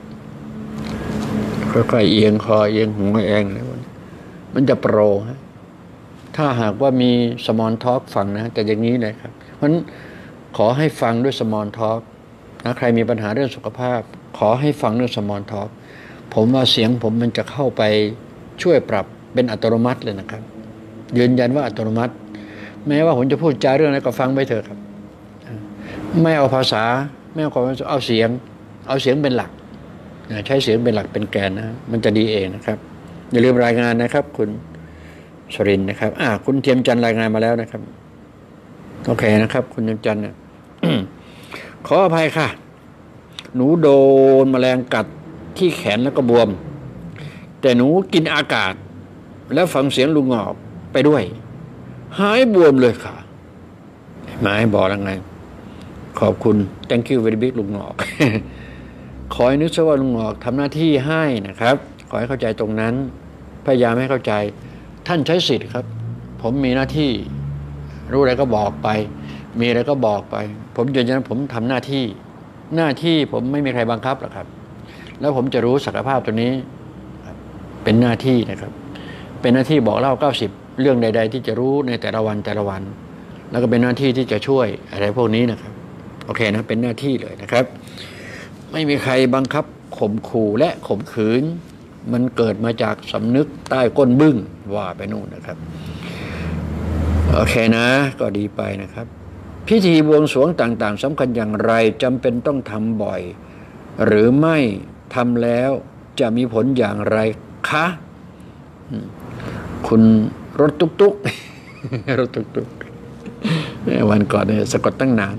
ค่อยๆเอียงคอเอียงหัวเองนะมันจะโปรฮะถ้าหากว่ามีสมอลทอล์กฟังนะแต่อย่างนี้เลยครับเพราะฉะนั้นขอให้ฟังด้วยสมอลทอล์กนะใครมีปัญหาเรื่องสุขภาพขอให้ฟังด้วยสมอลทอล์กผมว่าเสียงผมมันจะเข้าไปช่วยปรับเป็นอัตโนมัติเลยนะครับยืนยันว่าอัตโนมัติแม้ว่าผมจะพูดจาเรื่องอะไรก็ฟังไปเถอะครับไม่เอาภาษาไม่เอาความเอาเสียงเอาเสียงเป็นหลักใช้เสียงเป็นหลักเป็นแกนนะมันจะดีเองนะครับอย่าลืมรายงานนะครับคุณสรินนะครับอ่าคุณเทียมจันทร์รายงานมาแล้วนะครับโอเคนะครับคุณเทียมจันทร์เนี่ย ขออภัยค่ะหนูโดนแมลงกัดที่แขนแล้วก็บวมแต่หนูกินอากาศแล้วฟังเสียงลุงงอกไปด้วยหายบวมเลยค่ะหมายบอกแล้วไงขอบคุณ thank you very big ลุงงอก ขอให้นึกซะว่าลุงงอกทำหน้าที่ให้นะครับขอให้เข้าใจตรงนั้นพยายามให้เข้าใจท่านใช้สิทธิ์ครับผมมีหน้าที่รู้อะไรก็บอกไปมีอะไรก็บอกไปผมยืนยันผมทำหน้าที่หน้าที่ผมไม่มีใครบังคับหรอกครับแล้วผมจะรู้ศักยภาพตัวนี้เป็นหน้าที่นะครับเป็นหน้าที่บอกเล่าเก้าสิบเรื่องใดๆที่จะรู้ในแต่ละวันแต่ละวันแล้วก็เป็นหน้าที่ที่จะช่วยอะไรพวกนี้นะครับโอเคนะเป็นหน้าที่เลยนะครับไม่มีใครบังคับข่มขู่และข่มขืนมันเกิดมาจากสำนึกใต้ก้นบึ้งว่าไปนู่นนะครับโอเคนะก็ดีไปนะครับพิธีบวงสรวงต่างๆสำคัญอย่างไรจำเป็นต้องทำบ่อยหรือไม่ทำแล้วจะมีผลอย่างไรคะคุณรถตุ๊กตุ๊ก รถตุ๊กตุ๊กวันก่อนเนี่ยสะกดตั้งนาน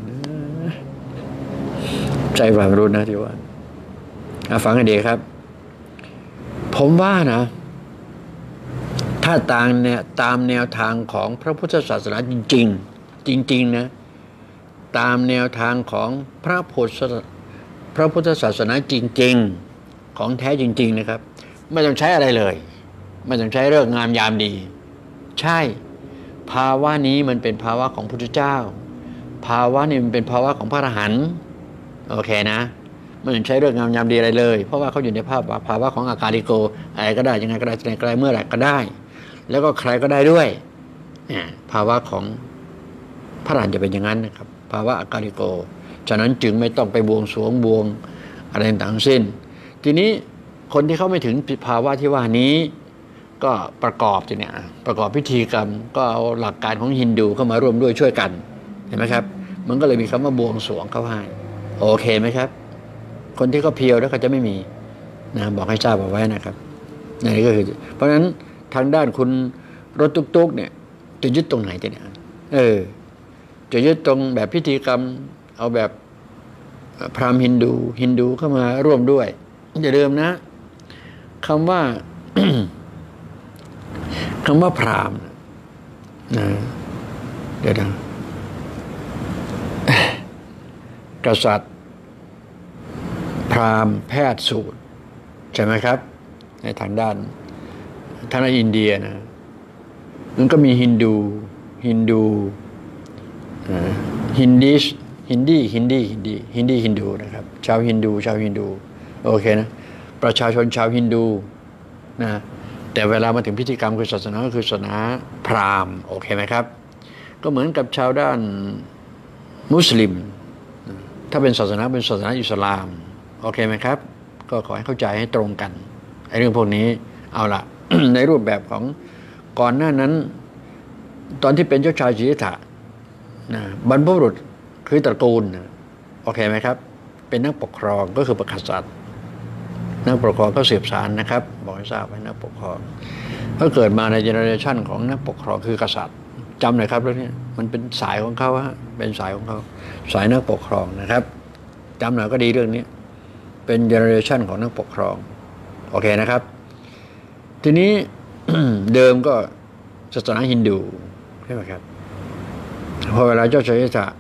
ใจความรู้นะที่ว่าฟังให้ดีครับผมว่านะถ้าตามเนี่ยตามแนวทางของพระพุทธศาสนาจริงๆจริงๆนะตามแนวทางของพระพุทธพระพุทธศาสนาจริงๆของแท้จริงๆนะครับไม่ต้องใช้อะไรเลยไม่ต้องใช้เรื่องงามยามดีใช่ภาวะนี้มันเป็นภาวะของพุทธเจ้าภาวะนี้มันเป็นภาวะของพระอรหันต์โอเคนะไม่ต้องใช้เรื่องงามยามดีอะไรเลยเพราะว่าเขาอยู่ในภาพภาวะของอาการลิโกอะไรก็ได้ยังไงก็ได้ในไกลเมื่อไหร่ก็ได้แล้วก็ใครก็ได้ด้วยภาวะของพระอรหันต์จะเป็นอย่างนั้นนะครับภาวะอาการลิโกฉะนั้นจึงไม่ต้องไปบวงสรวงบวงอะไรต่างๆสิ้นทีนี้คนที่เขาไม่ถึงภาวะที่ว่านี้ก็ประกอบเนี่ยประกอบพิธีกรรมก็เอาหลักการของฮินดูเข้ามาร่วมด้วยช่วยกันเห็นไหมครับมันก็เลยมีคำว่าบวงสรวงเข้าให้โอเคไหมครับคนที่เขาเพียวแล้วเขาจะไม่มีนะบอกให้ทราบเอาไว้นะครับนี่ก็คือเพราะฉะนั้นทางด้านคุณรถตุ๊กๆเนี่ยจะยึดตรงไหนเนี่ยเออจะยึดตรงแบบพิธีกรรมเอาแบบพราหมณ์ฮินดูฮินดูเข้ามาร่วมด้วยอย่าลืมนะคำว่าคำว่าพราหมณ์นะเดี๋ยวนะกษัตริย์พราหมณ์แพทย์สูตรใช่ไหมครับในทางด้านทางด้านอินเดียนะมันก็มีฮินดูฮินดูฮินดิชฮินดีฮินดีฮินดีฮินดีฮินดูนะครับชาวฮินดูชาวฮินดูโอเคนะประชาชนชาวฮินดูนะแต่เวลามาถึงพิธีกรรมคือศาสนาก็คือศาสนาพราหมณ์โอเคไหมครับก็เหมือนกับชาวด้านมุสลิมถ้าเป็นศาสนาเป็นศาสนาอิสลามโอเคไหมครับก็ขอให้เข้าใจให้ตรงกันไอ้เรื่องพวกนี้เอาละ ในรูปแบบของก่อนหน้านั้นตอนที่เป็นเจ้าชายสิทธัตถะนะบรรพบุรุษคือตระกูลนะโอเคไหมครับเป็นนักปกครองก็คือประกษัตริย์นักปกครองก็สืบสารนะครับบอกให้ทราบไว้นักปกครองก็เกิดมาในเจเนอเรชันของนักปกครองคือกษัตริย์จำหน่อยครับเรื่องนี้มันเป็นสายของเขาฮะเป็นสายของเขาสายนักปกครองนะครับจำหน่อยก็ดีเรื่องนี้เป็นเจเนอเรชันของนักปกครองโอเคนะครับทีนี้ เดิมก็ศาสนาฮินดูใช่ไหมครับพอเวลาเจ้าชายสิทธัตถะ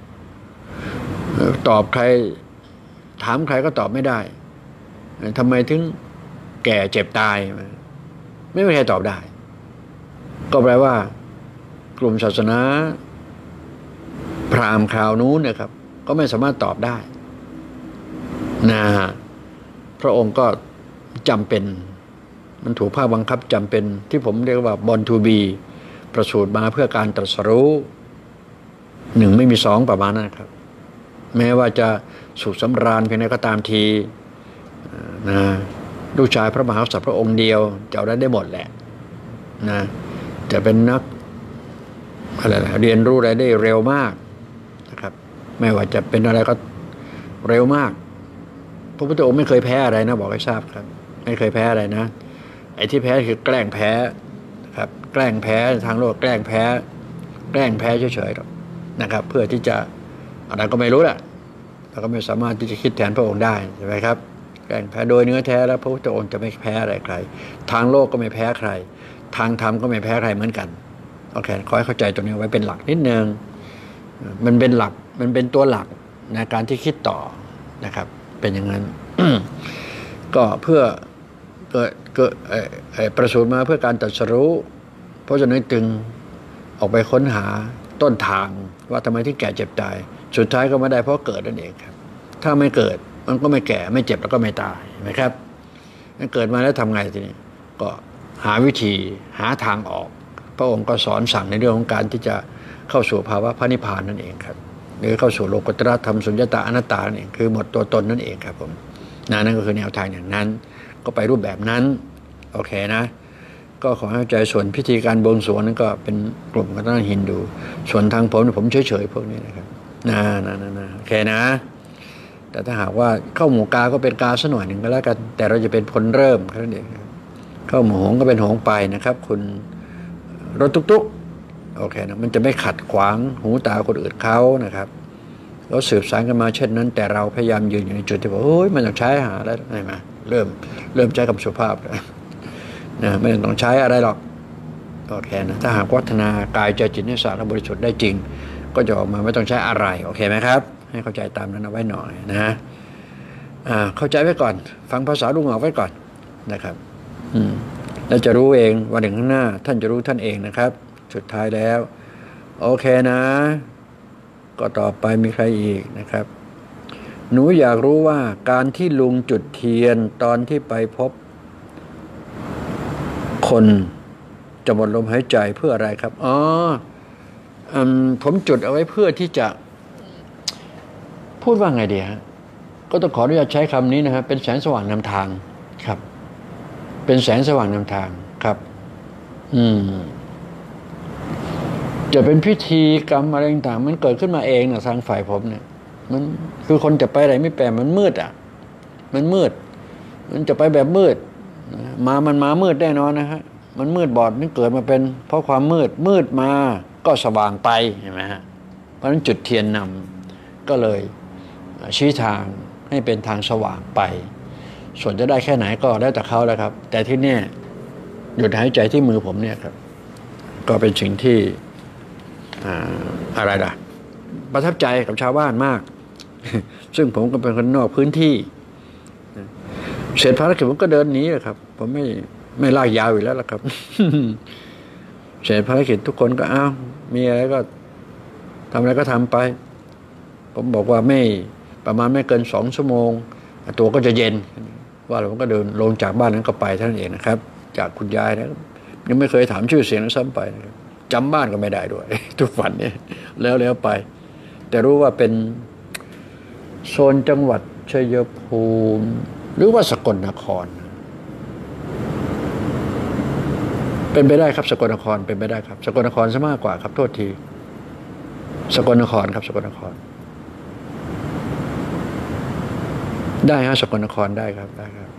ตอบใครถามใครก็ตอบไม่ได้ทำไมถึงแก่เจ็บตายไม่มีใครตอบได้ก็แปลว่ากลุ่มศาสนาพราหมณ์คราวนู้นนะครับก็ไม่สามารถตอบได้นะพระองค์ก็จำเป็นมันถูกภาคบังคับจำเป็นที่ผมเรียกว่าบอนทูบีประสูติมาเพื่อการตรัสรู้หนึ่งไม่มีสองประมาณนั้นครับแม้ว่าจะสุขสำราญเพียงใดก็ตามทีนะลูกชายพระมหากษัตริย์พระองค์เดียวจะเอาได้ได้หมดแหละนะจะเป็นนักอะไรนะเรียนรู้อะไรได้เร็วมากนะครับไม่ว่าจะเป็นอะไรก็เร็วมากพระพุทธองค์ไม่เคยแพ้อะไรนะบอกให้ทราบครับไม่เคยแพ้อะไรนะไอ้ที่แพ้คือแกล้งแพ้ครับแกล้งแพ้ทางโลกแกล้งแพ้แกล้งแพ้เฉยๆนะครับเพื่อที่จะอะไรก็ไม่รู้แหละเราก็ไม่สามารถที่จะคิดแทนพระองค์ได้ใช่ไหมครับแกล้งแพ้โดยเนื้อแท้แล้วพระพุทธองค์จะไม่แพ้อะไรใครทางโลกก็ไม่แพ้ใครทางธรรมก็ไม่แพ้ใครเหมือนกันโอเคขอให้เข้าใจตรงนี้ไว้เป็นหลักนิดนึงมันเป็นหลักมันเป็นตัวหลักในการที่คิดต่อนะครับเป็นอย่างนั้น ก็เพื่อเกิดเกิดประสูติมาเพื่อการตรัสรู้เพราะฉะนั้นจึงออกไปค้นหาต้นทางว่าทำไมที่แก่เจ็บตายสุดท้ายก็ไม่ได้เพราะเกิดนั่นเองครับถ้าไม่เกิดมันก็ไม่แก่ไม่เจ็บแล้วก็ไม่ตายนะครับนั่นเกิดมาแล้วทำไงทีนี้ก็หาวิธีหาทางออกพระองค์ก็สอนสั่งในเรื่องของการที่จะเข้าสู่ภาวะพระนิพพานนั่นเองครับหรือเข้าสู่โลกุตตรธรรมสุญญตาอนัตตานั่นเองคือหมดตัวตนนั่นเองครับผมนั่นก็คือแนวทางอย่างนั้นก็ไปรูปแบบนั้นโอเคนะก็ขอให้เข้าใจส่วนพิธีการบวงสรวงนั้นก็เป็นกลุ่มของทางฮินดูส่วนทางผมผมเฉยๆพวกนี้นะครับนะนะนะนะโอเคนะแต่ถ้าหากว่าเข้าหมู่กาก็เป็นกาสักหน่อยหนึ่งก็แล้วกันแต่เราจะเป็นคนเริ่มแค่นั้นเองเข้าหมู่หงก็เป็นหงไปนะครับคุณรถตุ๊กๆโอเคนะมันจะไม่ขัดขวางหูตาคนอื่นเขานะครับเราสืบสานกันมาเช่นนั้นแต่เราพยายามยืนอยู่ในจุดที่บอกโอ้ยมันต้องใช้หาแล้วไงมาเริ่มเริ่มใช้คำสุภาพแล้วนะไม่ต้องใช้อะไรหรอกโอเคนะถ้าหากวัฒนากายใจจิตนิสัยและบริสุทธิ์ได้จริงก็จะออกมาไม่ต้องใช้อะไรโอเคไหมครับให้เข้าใจตามนั้นเอาไว้หน่อยนะอ่าเข้าใจไว้ก่อนฟังภาษาลุงออกไว้ก่อนนะครับอืมแล้วจะรู้เองวันหนึ่งข้างหน้าท่านจะรู้ท่านเองนะครับสุดท้ายแล้วโอเคนะก็ต่อไปมีใครอีกนะครับหนูอยากรู้ว่าการที่ลุงจุดเทียนตอนที่ไปพบคนจะหมดลมหายใจเพื่ออะไรครับอ๋อผมจุดเอาไว้เพื่อที่จะพูดว่าไงดีฮะก็ต้องขออนุญาตใช้คำนี้นะครับเป็นแสงสว่างนำทางครับเป็นแสงสว่างนำทางครับอืมจะเป็นพิธีกรรมอะไรต่างๆมันเกิดขึ้นมาเองนะทางฝ่ายผมเนี่ยมันคือคนจะไปไหนไม่แปลมันมืดอ่ะมันมืดมันจะไปแบบมืดมามันมามืดแน่นอนนะฮะมันมืดบอดมันเกิดมาเป็นเพราะความมืดมืดมาก็สว่างไปเห็นไหมฮะเพราะฉะนั้นจุดเทียนนำก็เลยชี้ทางให้เป็นทางสว่างไปส่วนจะได้แค่ไหนก็แล้วแต่เขาแล้วครับแต่ที่นี่หยุดหายใจที่มือผมเนี่ยครับก็เป็นสิ่งที่อะไรล่ะประทับใจกับชาวบ้านมาก ซึ่งผมก็เป็นคนนอกพื้นที่เสร็จภารกิจผมก็เดินหนีเลยครับผมไม่ไม่ลากยาวอยู่แล้วล่ะครับ เสร็จภารกิจทุกคนก็อ้าวมีอะไรก็ทำอะไรก็ทำไปผมบอกว่าไม่ประมาณไม่เกินสองชั่วโมงตัวก็จะเย็นว่าผมก็เดินลงจากบ้านนั้นก็ไปท่านเองนะครับจากคุณยายนะยังไม่เคยถามชื่อเสียงซ้ำไปนะครับจำบ้านก็ไม่ได้ด้วย ทุกวันนี้แล้วแล้วไปแต่รู้ว่าเป็นโซนจังหวัดชัยภูมิหรือว่าสกลนครเป็นไปได้ครับสกลนครเป็นไปได้ครับสกลนครซะมากกว่าครับโทษทีสกลนครครับสกลนครได้ฮะสกลนครได้ครับได้ครับ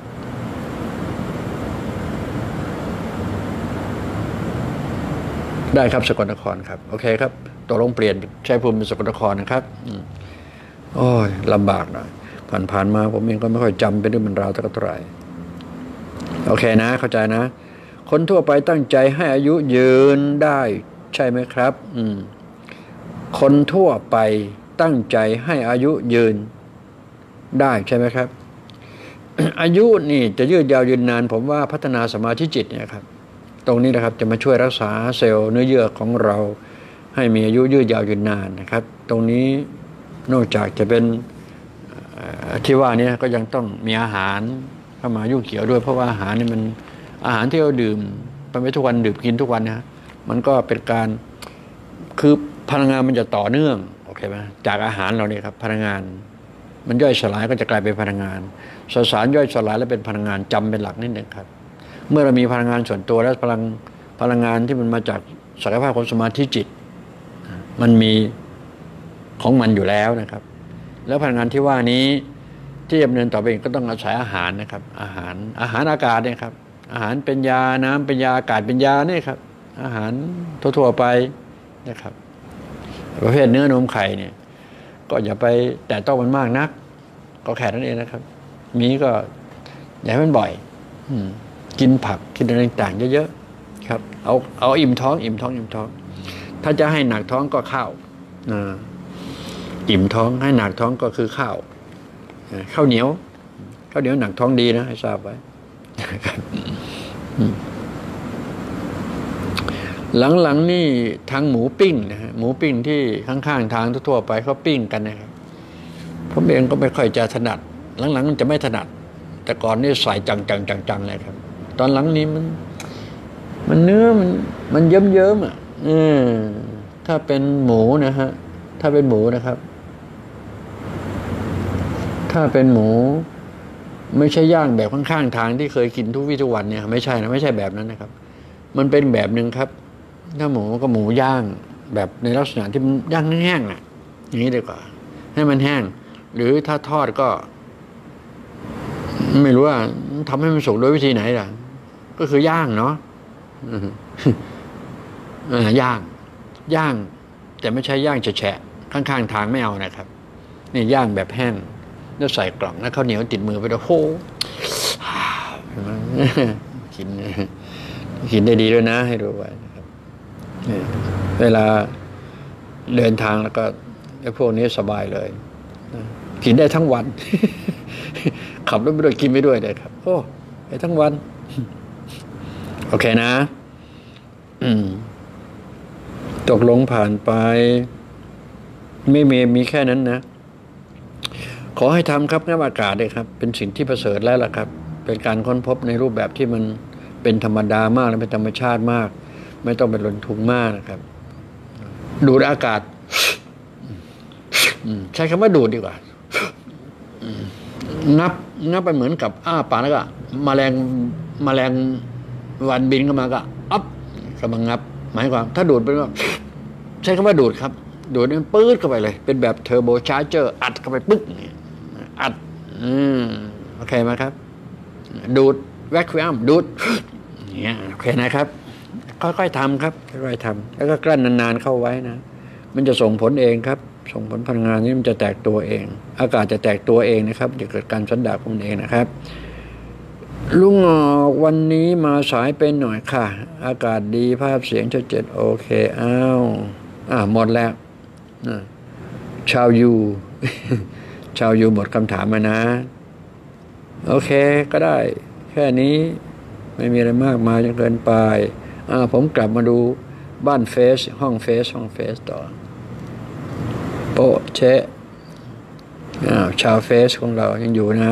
ได้ครับสกลนครครับโอเคครับตกลงเปลี่ยนชัยภูมิเป็นสกลนครนะครับโอ้ยลำบากหน่อยผ่านๆมาผมเองก็ไม่ค่อยจำเป็นเรื่องเป็นราวเท่าไหร่โอเคนะเข้าใจนะคนทั่วไปตั้งใจให้อายุยืนได้ใช่ไหมครับอืมคนทั่วไปตั้งใจให้อายุยืนได้ใช่ไหมครับ อายุนี่จะยืดยาวยืนนานผมว่าพัฒนาสมาธิจิตเนี่ยครับตรงนี้นะครับจะมาช่วยรักษาเซลล์เนื้อเยื่อของเราให้มีอายุยืดยาวยืนนานนะครับตรงนี้นอกจากจะเป็นที่ว่านี้ก็ยังต้องมีอาหารเข้ามายุ่งเกี่ยวด้วยเพราะว่าอาหารนี่มันอาหารที่เราดื่มไปไม่ทุกวันดื่มกินทุกวันนะมันก็เป็นการคือพลังงานมันจะต่อเนื่องโอเคไหมจากอาหารเราเนี่ยครับพลังงานมันย่อยสลายก็จะกลายเป็นพลังงานสสารย่อยสลายแล้วเป็นพลังงานจำเป็นหลักนิดหนึ่งครับเมื่อเรามีพลังงานส่วนตัวแล้วพลังพลังงานที่มันมาจากศักยภาพของสมาธิจิตมันมีของมันอยู่แล้วนะครับแล้วพลังงานที่ว่านี้ที่ดำเนินต่อไปก็ต้องอาศัยอาหารนะครับอาหารอาหารอากาศเนี่ยครับอาหารเป็นยาน้ำเป็นยาอากาศเป็นยาเนี่ยครับอาหารทั่วๆไปนะครับประเภทเนื้อนมไข่เนี่ยก็อย่าไปแต่ต้องมันมากนักก็แค่นั้นเองนะครับมีก็อย่าให้มันบ่อยกินผักกินอะไรต่างๆเยอะๆครับเอาเอาอิ่มท้องอิ่มท้องอิ่มท้องถ้าจะให้หนักท้องก็ข้าวอิ่มท้องให้หนักท้องก็คือข้าวข้าวเหนียวข้าวเหนียวหนักท้องดีนะให้ทราบไว้หลังๆนี่ทางหมูปิ้งนะฮะหมูปิ้งที่ข้างๆทางทั่วๆไปเขาปิ้งกันนะครับผมเองก็ไม่ค่อยจะถนัดหลังๆจะไม่ถนัดแต่ก่อนนี่ใส่จังๆๆๆเลยครับตอนหลังนี้มันมันเนื้อมันมันเยิ้มๆอ่ะอืมถ้าเป็นหมูนะฮะถ้าเป็นหมูนะครับถ้าเป็นหมูไม่ใช่ย่างแบบข้างๆทางที่เคยกินทุกวี่ทุกวันเนี่ยไม่ใช่นะไม่ใช่แบบนั้นนะครับมันเป็นแบบหนึ่งครับถ้าหมูก็หมูย่างแบบในลักษณะที่มันย่างแห้งๆอ่ะอย่างนี้ดีกว่าให้มันแห้งหรือถ้าทอดก็ไม่รู้ว่าทำให้มันสุกโดยวิธีไหนล่ะก็คือย่างเนาะย่างย่างแต่ไม่ใช่ย่างแฉะๆข้างๆทางไม่เอานะครับนี่ย่างแบบแห้งแล้วใส่กล่องแล้วข้าวเหนียวติดมือไปแล้วโหกินกินได้ดีด้วยนะให้รู้ไว้นะครับเวลาเดินทางแล้วก็ไอ้พวกนี้สบายเลยกินได้ทั้งวันขับรถไปด้วยกินไปด้วยเลยครับโอ้ได้ทั้งวันโอเคนะอืมตกลงผ่านไปไม่มีมีแค่นั้นนะขอให้ทำครับงับอากาศเลยครับเป็นสิ่งที่ประเสริฐแล้วล่ะครับเป็นการค้นพบในรูปแบบที่มันเป็นธรรมดามากและเป็นธรรมชาติมากไม่ต้องไปลงทุนมากนะครับดูดอากาศใช้คำว่าดูดดีกว่างับงับไปเหมือนกับอ้าปากแล้วก็แมลงแมลงวันบินเข้ามาก็อ๊อบกำลังงับหมายความถ้าดูดเป็นว่าใช้คำว่าดูดครับดูดนี่ปื๊ดเข้าไปเลยเป็นแบบเทอร์โบชาร์เจอร์อัดเข้าไปปึ๊กอัดอืมโอเคไหมครับดูดแวคคิวมดูดเนี่ยโอเคนะครับค่อยๆทำครับค่อยๆทำแล้วก็กลั้นนานๆเข้าไว้นะมันจะส่งผลเองครับส่งผลพลังงานนี้มันจะแตกตัวเองอากาศจะแตกตัวเองนะครับจะเกิดการสันดาปของมันเองนะครับลุงออกวันนี้มาสายเป็นหน่อยค่ะอากาศดีภาพเสียงชัดเจนโอเคอ้าวอ่าหมดแล้วชาวยู ชาวยูหมดคำถามมานะโอเคก็ได้แค่นี้ไม่มีอะไรมากมายจนเกินไปอ่าผมกลับมาดูบ้านเฟสห้องเฟสห้องเฟสต่อโปะเชะอ้าวชาวเฟสของเรายังอยู่นะ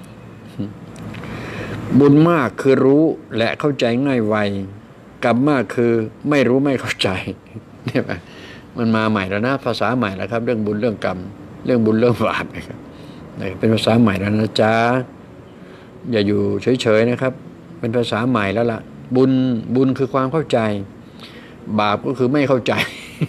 บุญมากคือรู้และเข้าใจง่ายไวกรรมมากคือไม่รู้ไม่เข้าใจเนี่ยมันมาใหม่แล้วนะภาษาใหม่แล้วครับเรื่องบุญเรื่องกรรมเรื่องบุญเรื่องบาปนะครับเป็นภาษาใหม่แล้วนะจ๊ะอย่าอยู่เฉยๆนะครับเป็นภาษาใหม่แล้วล่ะบุญบุญคือความเข้าใจบาปก็คือไม่เข้าใจ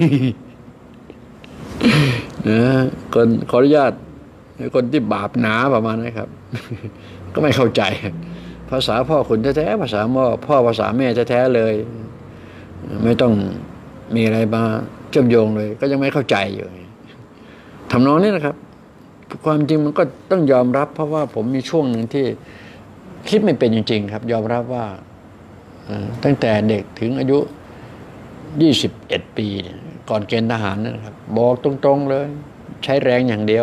นะคนขออนุญาตคนที่บาปหนาประมาณนั้นครับก็ไม่เข้าใจภาษาพ่อคุณแท้ๆภาษาพ่อพ่อภาษาแม่แท้ๆเลยไม่ต้องมีอะไรมาเชื่อมโยงเลยก็ยังไม่เข้าใจอยู่ทำนองนี้นะครับความจริงมันก็ต้องยอมรับเพราะว่าผมมีช่วงหนึ่งที่คิดไม่เป็นจริงๆครับยอมรับว่าตั้งแต่เด็กถึงอายุยี่สิบเอ็ดปีก่อนเกณฑ์ทหารนะครับบอกตรงๆเลยใช้แรงอย่างเดียว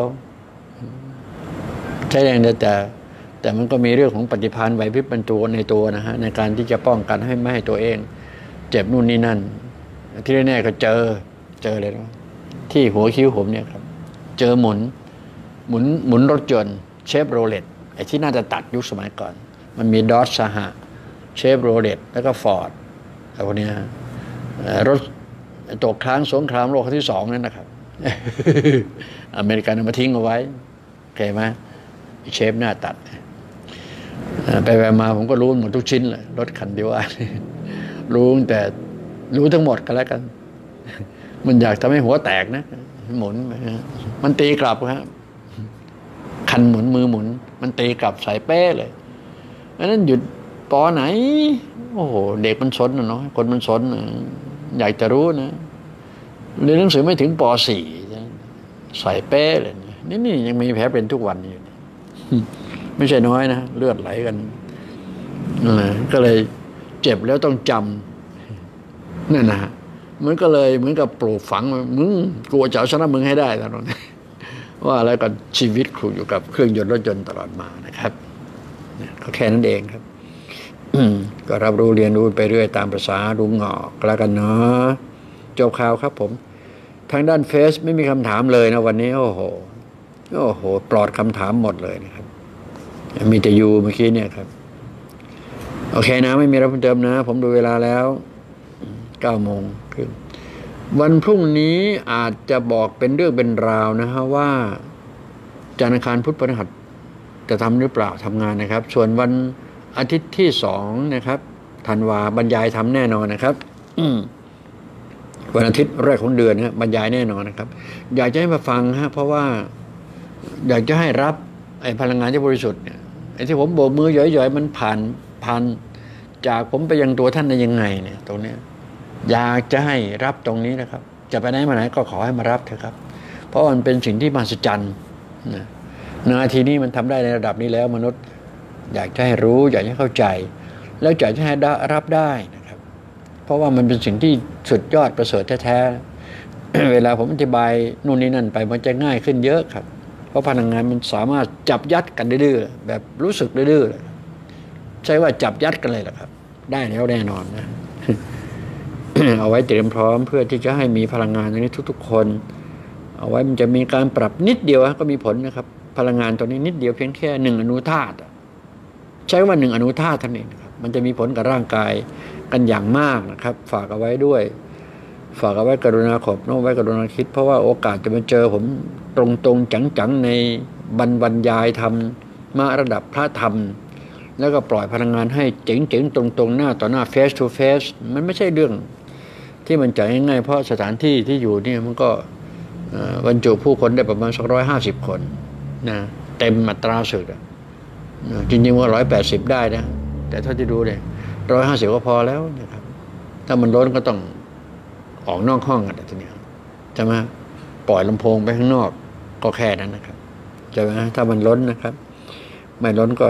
ใช้แรงเดียวแต่แต่มันก็มีเรื่องของปฏิภาณไหวพริบเป็นตัวในตัวนะฮะในการที่จะป้องกันให้ไม่ให้ตัวเองเจ็บนู่นนี่นั่นที่แน่ๆก็เจอเจอเลยนะที่หัวคิ้วผมเนี่ยครับเจอหมุนหมุนหมุนรถยนต์เชฟโรเลตไอ้ที่น่าจะตัดยุคสมัยก่อนมันมีดอสสหะเชฟโรเลตแล้วก็ฟอร์ดอะไรพวกนี้รถตกค้างสงครามโลกครั้งที่สองนั่นนะครับ อเมริกันเอามาทิ้งเอาไว้โอเคไหมเชฟหน้าตัดไปไปมาผมก็รู้หมดทุกชิ้นเลยรถคันที่ว่า รู้แต่รู้ทั้งหมดกันแล้วกัน มันอยากทำให้หัวแตกนะหมุนมันตีกลับครับคันหมุนมือหมุนมันตีกลับใส่เป้เลยอันนั้นหยุดปอไหนโอ้โหเด็กมันสนนะเนาะคนมันสนอยากจะรู้นะเรียนหนังสือไม่ถึงปสี่ใส่เป้เลยนี่นี่ยังมีแผลเป็นทุกวันอยู่ไม่ใช่น้อยนะเลือดไหลกันก็เลยเจ็บแล้วต้องจำนั่นนะมันก็เลยเหมือนกับปลูกฝังมึงกลัวจะเอาชนะมึงให้ได้ตลอดว่าแล้วก็ชีวิตครูอยู่กับเครื่องยนต์รถยนต์ตลอดมานะครับก็แค่นั้นเองครับก็รับรู้เรียนรู้ไปเรื่อยตามภาษาลุงหงอกแล้วกันเนาะจบข่าวครับผมทางด้านเฟซไม่มีคำถามเลยนะวันนี้โอ้โหโอ้โหปลอดคำถามหมดเลยนะครับมีแต่ยูเมื่อกี้เนี่ยครับโอเคนะไม่มีอะไรเพิ่มเติมนะผมดูเวลาแล้วเก้าโมงครึ่งวันพรุ่งนี้อาจจะบอกเป็นเรื่องเป็นราวนะฮะว่าจันทร์อังคารพุธพฤหัสจะทำหรือเปล่าทำงานนะครับส่วนวันอาทิตย์ที่สองนะครับธันวาบรรยายทำแน่นอนนะครับวันอาทิตย์แรกของเดือนนะบรรยายแน่นอนนะครับอยากจะให้มาฟังฮะเพราะว่าอยากจะให้รับไอ้พลังงานที่บริสุทธิ์เนี่ยไอ้ที่ผมโบกมือหย่อยๆมันผ่านผ่านจากผมไปยังตัวท่านได้ยังไงเนี่ยตรงเนี้ยอยากจะให้รับตรงนี้นะครับจะไปไหนมาไหนก็ขอให้มารับเถอะครับเพราะมันเป็นสิ่งที่มหัศจรรย์นะนาทีนี้มันทำได้ในระดับนี้แล้วมนุษย์อยากจะให้รู้อยากให้เข้าใจแล้วอยากจะให้รับได้นะครับเพราะว่ามันเป็นสิ่งที่สุดยอดประเสริฐแท้ๆ เวลาผมอธิบายนู่นนี่นั่นไปมันจะง่ายขึ้นเยอะครับเพราะพลังงานมันสามารถจับยัดกันดื้อๆแบบรู้สึกดื้อๆใช่ว่าจับยัดกันเลยแหละครับได้แล้วแน่นอนนะ เอาไว้เตรียมพร้อมเพื่อที่จะให้มีพลังงานตรงนี้ทุกๆคนเอาไว้มันจะมีการปรับนิดเดียวก็มีผลนะครับพลังงานตัวนี้นิดเดียวเพียงแค่หนึ่งอนุธาตุใช้ว่าหนึ่งอนุธาตุเท่านั้นนะครับมันจะมีผลกับร่างกายกันอย่างมากนะครับฝากเอาไว้ด้วยฝากเอาไว้กรุณาขอบน้องไว้กรุณาคิดเพราะว่าโอกาสจะมาเจอผมตรงๆจังๆในบรรบรรยายธรรมมาระดับพระธรรมแล้วก็ปล่อยพลังงานให้เจ๋งๆตรงๆหน้าต่อหน้า face to face มันไม่ใช่เรื่องที่มันจะง่ายๆเพราะสถานที่ที่อยู่นี่มันก็บรรจุผู้คนได้ประมาณสักร้อยห้าสิบคนนะเต็มอัตราสุดจริงๆว่าร้อยแปดสิบได้นะแต่ถ้าจะดูเนี่ยร้อยห้าสิบก็พอแล้วนะครับถ้ามันล้นก็ต้องออกนอกห้องกันทีนี้ใช่ไหมปล่อยลำโพงไปข้างนอกก็แค่นั้นนะครับใช่ไหมถ้ามันล้นนะครับไม่ล้นก็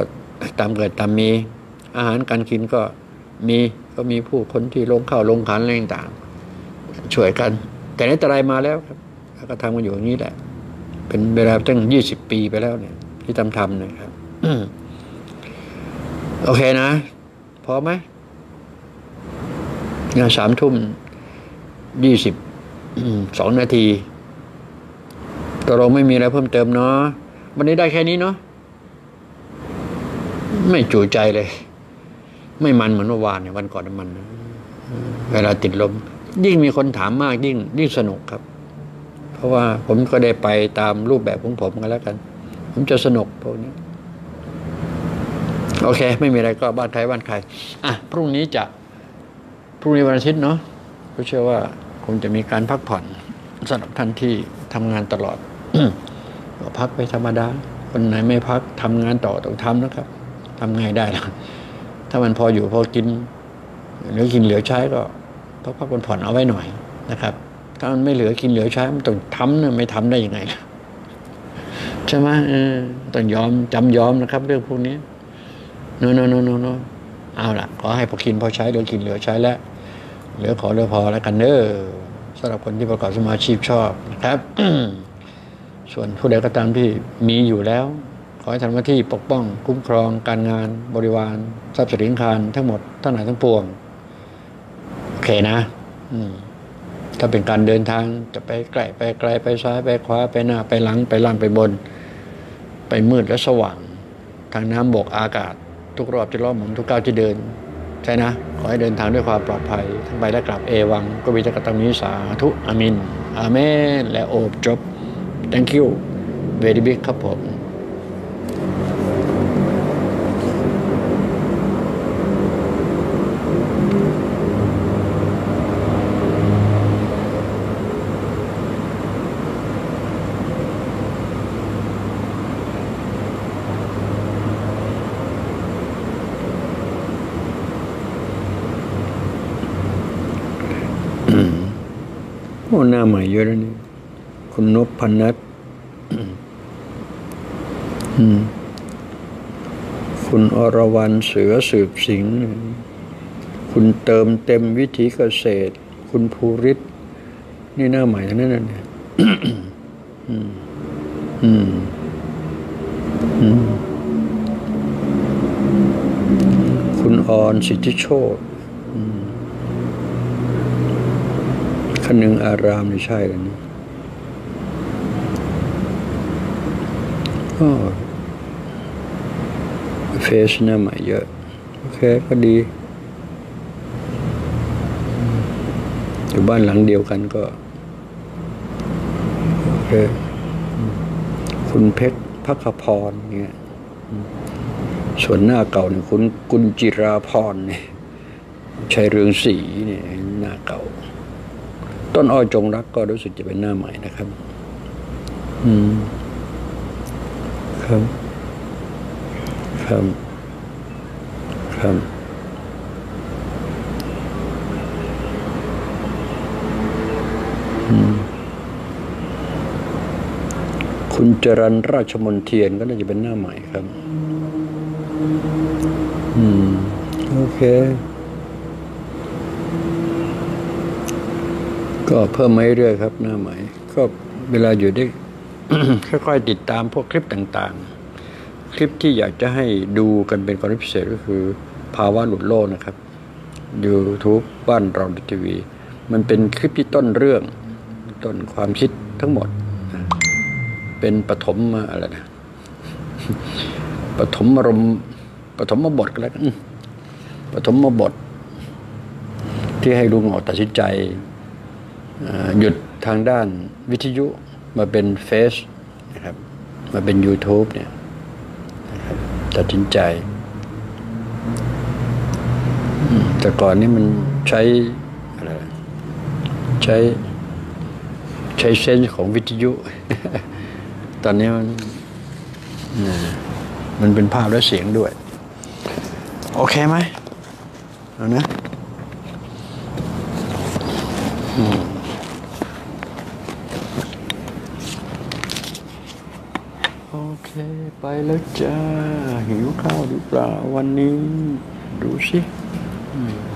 ตามเกิดตามมีอาหารการกินก็มีก็มีผู้คนที่ลงข้าวลงขันอะไรต่างๆช่วยกันแต่ในแต่ไรมาแล้วครับก็ทำกันอยู่อย่างนี้แหละเป็นเวลาตั้งยี่สิบปีไปแล้วเนี่ยที่ทำทำนะครับ โอเคนะพอไหมงานสามทุ่มยี่สิบสองนาทีตกลงไม่มีอะไรเพิ่มเติมเนาะวันนี้ได้แค่นี้เนาะไม่จูใจเลยไม่มันเหมือนเมื่อวานเนี่ยวันก่อนมันเวลาติดลมยิ่งมีคนถามมากยิ่งยิ่งสนุกครับเพราะว่าผมก็ได้ไปตามรูปแบบของผมกันแล้วกันผมจะสนุกพวกนี้โอเคไม่มีอะไรก็บ้านใครบ้านใครอ่ะพรุ่งนี้จะพรุ่งนี้วันอาทิตย์เนาะก็เชื่อว่าคงจะมีการพักผ่อนสำหรับท่านที่ทำงานตลอด ก็พักไปธรรมดาคนไหนไม่พักทำงานต่อต้องทำนะครับทำไงได้ล่ะถ้ามันพออยู่พอกินเหลือกินเหลือใช้ก็พักพักผ่อนเอาไว้หน่อยนะครับถ้ามันไม่เหลือกินเหลือใช้มันต้องทำเนี่ยไม่ทำได้ยังไงล่ะใช่ไหมเออต้องยอมจำยอมนะครับเรื่องพวกนี้โน่โน่โน่โน่โน่เอาล่ะขอให้พอกินพอใช้เหลือกินเหลือใช้แล้วเหลือขอเหลือพอแล้วกันเด้อสำหรับคนที่ประกอบสมาชีพชอบนะครับ ส่วนผู้ใดก็ตามที่มีอยู่แล้วขอให้ทำหน้าที่ปกป้องคุ้มครองการงานบริวารทรัพย์สินคารทั้งหมดทั้งหลายทั้งปวงโอเคนะอืมถ้าเป็นการเดินทางจะไปไกลไปไกลไปซ้ายไปขวาไปหน้าไปหลังไปล่างไปบนไปมืดและสว่างทางน้ำบกอากาศทุกรอบที่ล้อมหมุนทุกก้าวที่เดินใช่นะขอให้เดินทางด้วยความปลอดภัยทั้งไปและกลับเอวังก็วิจกตังมิสาธุอามินอาเมนและโอบจบ thank you very big ครับผมโอ้หน้าใหม่เยอะแล้วนี่คุณนพพนัทคุณอรวรรณเสือสืบสิงห์คุณเติมเต็มวิถีเกษตรคุณภูริศนี่หน้าใหม่ทั้งนั้นน่ะเนี่ยอืมอืมอืมคุณออนสิทธิโชติคนึงอารามนี่ใช่เลยนะก็เฟซหน้าใหม่เยอะโอเคก็ดีอยู่บ้านหลังเดียวกันก็โอเคคุณเพชรพักพรเนี่ยส่วนหน้าเก่าเนี่ยคุณกุญจิราพรเนี่ยชัยเรืองศรีเนี่ยหน้าเก่าต้นอ้อยจงรักก็รู้สึกจะเป็นหน้าใหม่นะครับอืมครับครับครับอืมคุณจรัญราชมนเทียนก็น่าจะเป็นหน้าใหม่ครับอืมโอเคก็เพิ่มมาเรื่อยๆครับหน้าใหม่ก็เวลาอยู่ได้ ค่อยๆติดตามพวกคลิปต่างๆคลิปที่อยากจะให้ดูกันเป็นกรณีพิเศษก็คือภาวะหลุดโลกนะครับ YouTube บ้านเราทีวีมันเป็นคลิปที่ต้นเรื่องต้นความคิดทั้งหมดเป็นปฐมมาอะไรนะ ปฐมอารมณ์ปฐมบทก็แล้วกันปฐมบทที่ให้ลุงออกตัดสินใจหยุดทางด้านวิทยุมาเป็นเฟซนะครับมาเป็น YouTube เนี่ยนะครับตัดสินใจแต่ก่อนนี้มันใช้อะไรใช้ใช้เซนส์ของวิทยุ ตอนนี้มันมันเป็นภาพและเสียงด้วยโอเคไหมเอานะโอเคไปไปแล้วจ้าหิวข้าวหรือเปล่าวันนี้ดูสิอืม